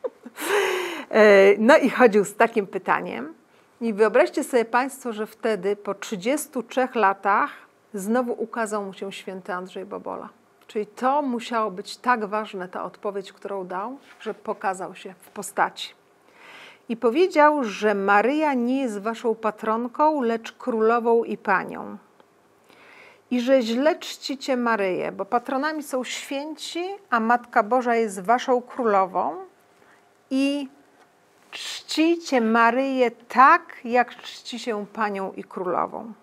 No i chodził z takim pytaniem. I wyobraźcie sobie Państwo, że wtedy po 33 latach znowu ukazał mu się święty Andrzej Bobola. Czyli to musiało być tak ważne, ta odpowiedź, którą dał, że pokazał się w postaci. I powiedział, że Maryja nie jest waszą patronką, lecz królową i panią. I że źle czcicie Maryję, bo patronami są święci, a Matka Boża jest waszą królową. I czcicie Maryję tak, jak czci się panią i królową.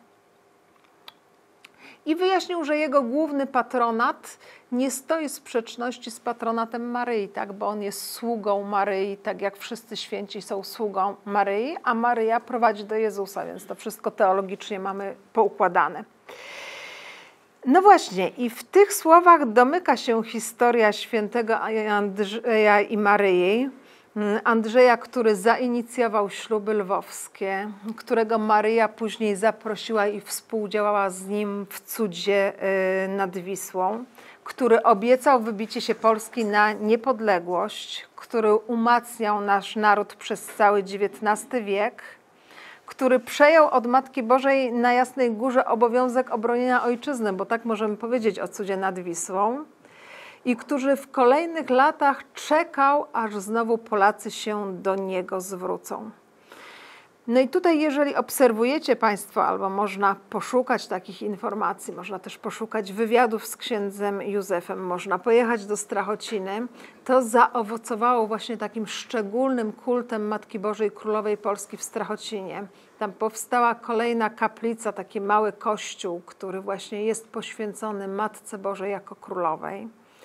I wyjaśnił, że jego główny patronat nie stoi w sprzeczności z patronatem Maryi, tak? Bo on jest sługą Maryi, tak jak wszyscy święci są sługą Maryi, a Maryja prowadzi do Jezusa, więc to wszystko teologicznie mamy poukładane. No właśnie, i w tych słowach domyka się historia świętego Andrzeja i Maryi. Andrzeja, który zainicjował śluby lwowskie, którego Maryja później zaprosiła i współdziałała z nim w cudzie nad Wisłą, który obiecał wybicie się Polski na niepodległość, który umacniał nasz naród przez cały XIX wiek, który przejął od Matki Bożej na Jasnej Górze obowiązek obronienia ojczyzny, bo tak możemy powiedzieć o cudzie nad Wisłą, i który w kolejnych latach czekał, aż znowu Polacy się do niego zwrócą. No i tutaj, jeżeli obserwujecie Państwo, albo można poszukać takich informacji, można też poszukać wywiadów z księdzem Józefem, można pojechać do Strachociny, to zaowocowało właśnie takim szczególnym kultem Matki Bożej Królowej Polski w Strachocinie. Tam powstała kolejna kaplica, taki mały kościół, który właśnie jest poświęcony Matce Bożej jako Królowej.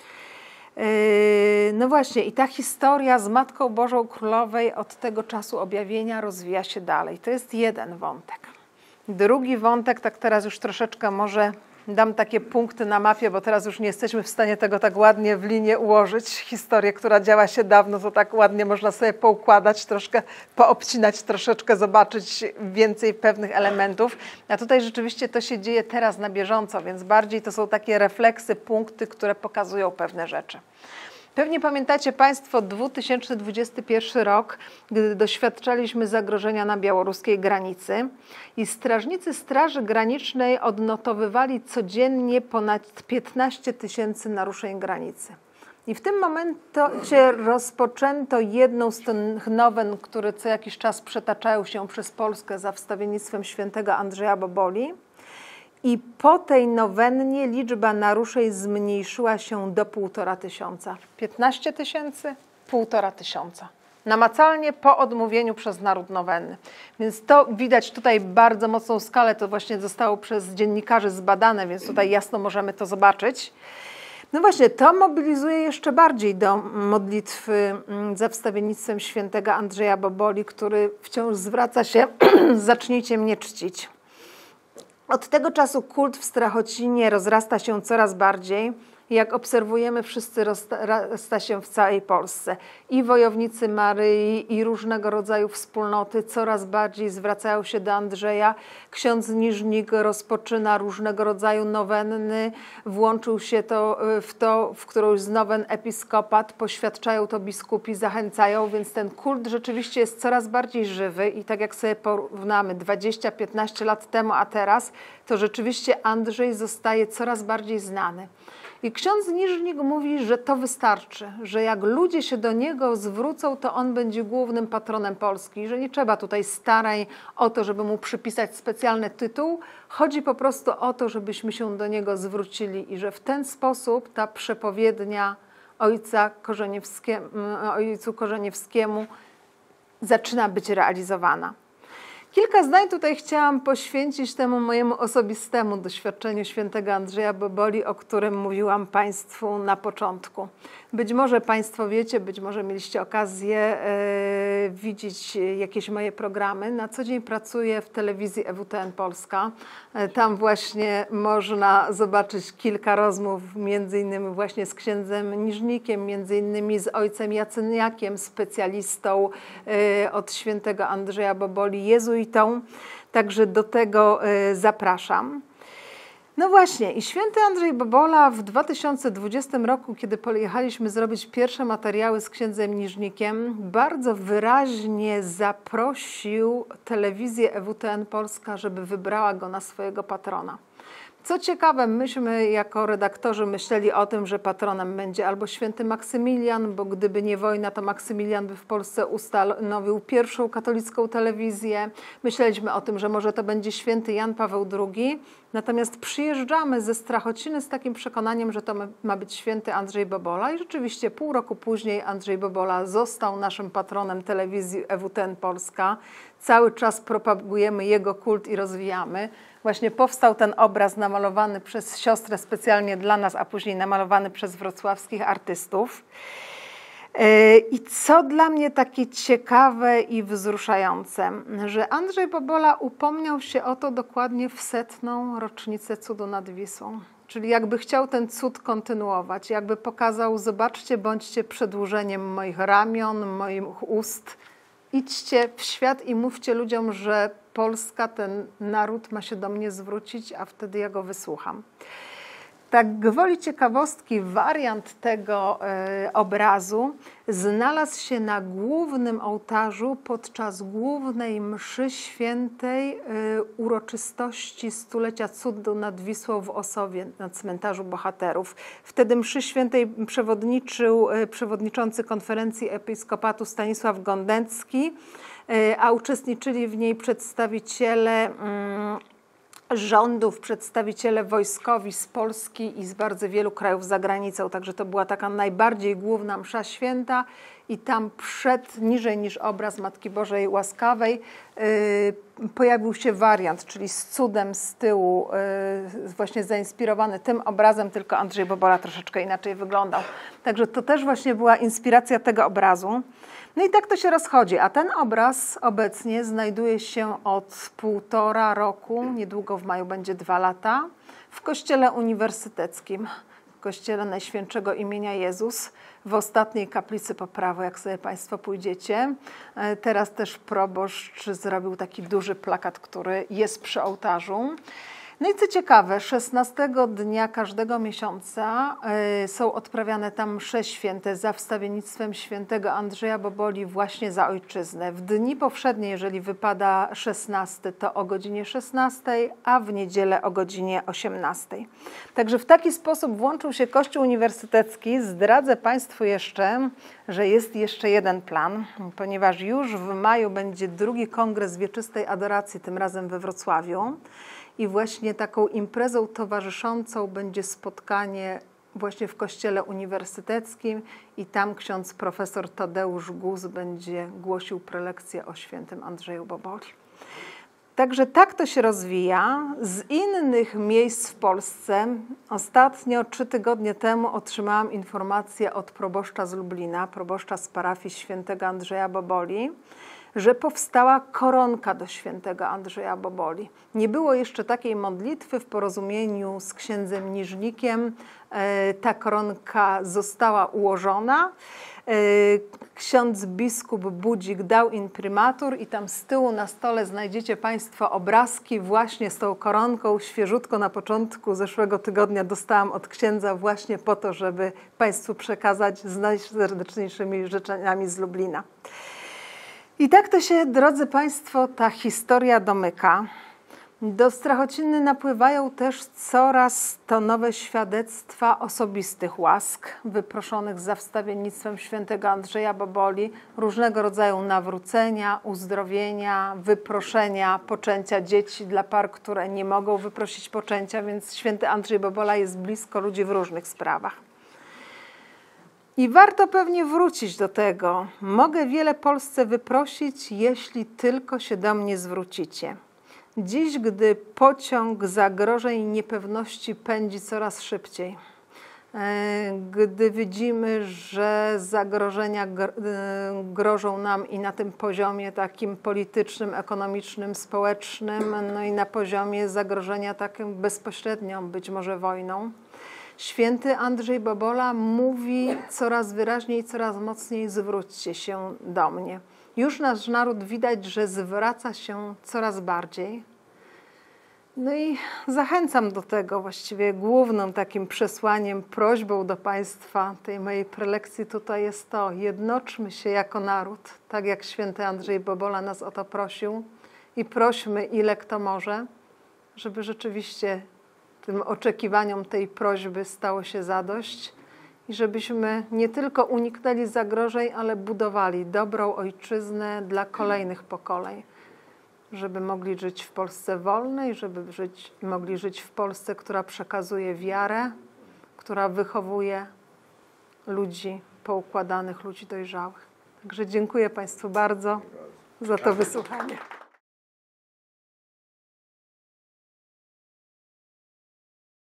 No właśnie, i ta historia z Matką Bożą Królowej od tego czasu objawienia rozwija się dalej. To jest jeden wątek. Drugi wątek, tak teraz już troszeczkę może dam takie punkty na mapie, bo teraz już nie jesteśmy w stanie tego tak ładnie w linię ułożyć. Historię, która działa się dawno, to tak ładnie można sobie poukładać, troszkę poobcinać, troszeczkę zobaczyć więcej pewnych elementów. A tutaj rzeczywiście to się dzieje teraz na bieżąco, więc bardziej to są takie refleksy, punkty, które pokazują pewne rzeczy. Pewnie pamiętacie Państwo 2021 rok, gdy doświadczaliśmy zagrożenia na białoruskiej granicy i strażnicy Straży Granicznej odnotowywali codziennie ponad 15 000 naruszeń granicy. I w tym momencie rozpoczęto jedną z tych nowen, które co jakiś czas przetaczają się przez Polskę za wstawiennictwem świętego Andrzeja Boboli. I po tej nowennie liczba naruszeń zmniejszyła się do 1500. 15 000, 1500. Namacalnie po odmówieniu przez naród nowenny. Więc to widać tutaj bardzo mocną skalę, to właśnie zostało przez dziennikarzy zbadane, więc tutaj jasno możemy to zobaczyć. No właśnie, to mobilizuje jeszcze bardziej do modlitwy za wstawiennictwem świętego Andrzeja Boboli, który wciąż zwraca się, zacznijcie mnie czcić. Od tego czasu kult w Strachocinie rozrasta się coraz bardziej Jak obserwujemy, wszyscy rozrasta się w całej Polsce. I wojownicy Maryi, i różnego rodzaju wspólnoty coraz bardziej zwracają się do Andrzeja. Ksiądz Niżnik rozpoczyna różnego rodzaju nowenny, włączył się w którąś z nowen episkopat, poświadczają to biskupi, zachęcają, więc ten kult rzeczywiście jest coraz bardziej żywy i tak jak sobie porównamy 20-15 lat temu, a teraz, to rzeczywiście Andrzej zostaje coraz bardziej znany. I ksiądz Niżnik mówi, że to wystarczy, że jak ludzie się do niego zwrócą, to on będzie głównym patronem Polski, że nie trzeba tutaj starań o to, żeby mu przypisać specjalny tytuł. Chodzi po prostu o to, żebyśmy się do niego zwrócili i że w ten sposób ta przepowiednia ojcu Korzeniewskiemu zaczyna być realizowana. Kilka zdań tutaj chciałam poświęcić temu mojemu osobistemu doświadczeniu świętego Andrzeja Boboli, o którym mówiłam Państwu na początku. Być może Państwo wiecie, być może mieliście okazję widzieć jakieś moje programy. Na co dzień pracuję w telewizji EWTN Polska. Tam właśnie można zobaczyć kilka rozmów, między innymi właśnie z księdzem Niżnikiem, między innymi z ojcem Jacyniakiem, specjalistą od świętego Andrzeja Boboli, jezuitą. Także do tego zapraszam. No właśnie i święty Andrzej Bobola w 2020 roku, kiedy pojechaliśmy zrobić pierwsze materiały z księdzem Niżnikiem, bardzo wyraźnie zaprosił telewizję EWTN Polska, żeby wybrała go na swojego patrona. Co ciekawe, myśmy jako redaktorzy myśleli o tym, że patronem będzie albo święty Maksymilian, bo gdyby nie wojna, to Maksymilian by w Polsce ustanowił pierwszą katolicką telewizję. Myśleliśmy o tym, że może to będzie święty Jan Paweł II. Natomiast przyjeżdżamy ze Strachociny z takim przekonaniem, że to ma być święty Andrzej Bobola i rzeczywiście pół roku później Andrzej Bobola został naszym patronem telewizji EWTN Polska. Cały czas propagujemy jego kult i rozwijamy. Właśnie powstał ten obraz namalowany przez siostrę specjalnie dla nas, a później namalowany przez wrocławskich artystów. I co dla mnie takie ciekawe i wzruszające, że Andrzej Bobola upomniał się o to dokładnie w 100. rocznicę cudu nad Wisłą. Czyli jakby chciał ten cud kontynuować, jakby pokazał, zobaczcie, bądźcie przedłużeniem moich ramion, moich ust. Idźcie w świat i mówcie ludziom, że Polska, ten naród ma się do mnie zwrócić, a wtedy ja go wysłucham. Tak gwoli ciekawostki, wariant tego obrazu znalazł się na głównym ołtarzu podczas głównej mszy świętej uroczystości stulecia cudu nad Wisłą w Osowie na cmentarzu bohaterów. Wtedy mszy świętej przewodniczył przewodniczący konferencji episkopatu Stanisław Gondecki, a uczestniczyli w niej przedstawiciele rządów, przedstawiciele wojskowi z Polski i z bardzo wielu krajów za granicą. Także to była taka najbardziej główna msza święta i tam niżej niż obraz Matki Bożej Łaskawej pojawił się wariant, czyli z cudem z tyłu, właśnie zainspirowany tym obrazem, tylko Andrzej Bobola troszeczkę inaczej wyglądał. Także to też właśnie była inspiracja tego obrazu. No i tak to się rozchodzi, a ten obraz obecnie znajduje się od 1,5 roku, niedługo w maju będzie 2 lata, w Kościele Uniwersyteckim, w Kościele Najświętszego Imienia Jezus, w ostatniej kaplicy po prawo, jak sobie Państwo pójdziecie. Teraz też proboszcz zrobił taki duży plakat, który jest przy ołtarzu. No i co ciekawe, 16 dnia każdego miesiąca są odprawiane tam msze święte za wstawiennictwem świętego Andrzeja Boboli właśnie za ojczyznę. W dni powszednie, jeżeli wypada 16, to o godzinie 16, a w niedzielę o godzinie 18. Także w taki sposób włączył się Kościół Uniwersytecki. Zdradzę Państwu jeszcze, że jest jeszcze jeden plan, ponieważ już w maju będzie 2. Kongres Wieczystej Adoracji, tym razem we Wrocławiu. I właśnie taką imprezą towarzyszącą będzie spotkanie właśnie w Kościele Uniwersyteckim i tam ksiądz profesor Tadeusz Guz będzie głosił prelekcję o świętym Andrzeju Boboli. Także tak to się rozwija. Z innych miejsc w Polsce ostatnio 3 tygodnie temu otrzymałam informację od proboszcza z Lublina, proboszcza z parafii świętego Andrzeja Boboli, że powstała koronka do świętego Andrzeja Boboli. Nie było jeszcze takiej modlitwy w porozumieniu z księdzem Niżnikiem. Ta koronka została ułożona. Ksiądz biskup Budzik dał imprimatur i tam z tyłu na stole znajdziecie Państwo obrazki właśnie z tą koronką. Świeżutko na początku zeszłego tygodnia dostałam od księdza właśnie po to, żeby Państwu przekazać z najserdeczniejszymi życzeniami z Lublina. I tak to się, drodzy Państwo, ta historia domyka. Do Strachociny napływają też coraz to nowe świadectwa osobistych łask wyproszonych za wstawiennictwem świętego Andrzeja Boboli, różnego rodzaju nawrócenia, uzdrowienia, wyproszenia poczęcia dzieci dla par, które nie mogą wyprosić poczęcia, więc święty Andrzej Bobola jest blisko ludzi w różnych sprawach. I warto pewnie wrócić do tego. Mogę wiele Polsce wyprosić, jeśli tylko się do mnie zwrócicie. Dziś, gdy pociąg zagrożeń i niepewności pędzi coraz szybciej, gdy widzimy, że zagrożenia grożą nam i na tym poziomie takim politycznym, ekonomicznym, społecznym, no i na poziomie zagrożenia takim bezpośrednią, być może wojną, święty Andrzej Bobola mówi coraz wyraźniej, coraz mocniej: zwróćcie się do mnie. Już nasz naród widać, że zwraca się coraz bardziej. No i zachęcam do tego, właściwie głównym takim przesłaniem, prośbą do Państwa tej mojej prelekcji tutaj jest to: jednoczmy się jako naród, tak jak święty Andrzej Bobola nas o to prosił, i prośmy, ile kto może, żeby rzeczywiście tym oczekiwaniom tej prośby stało się zadość i żebyśmy nie tylko uniknęli zagrożeń, ale budowali dobrą ojczyznę dla kolejnych pokoleń, żeby mogli żyć w Polsce wolnej, żeby mogli żyć w Polsce, która przekazuje wiarę, która wychowuje ludzi poukładanych, ludzi dojrzałych. Także dziękuję Państwu bardzo za to wysłuchanie.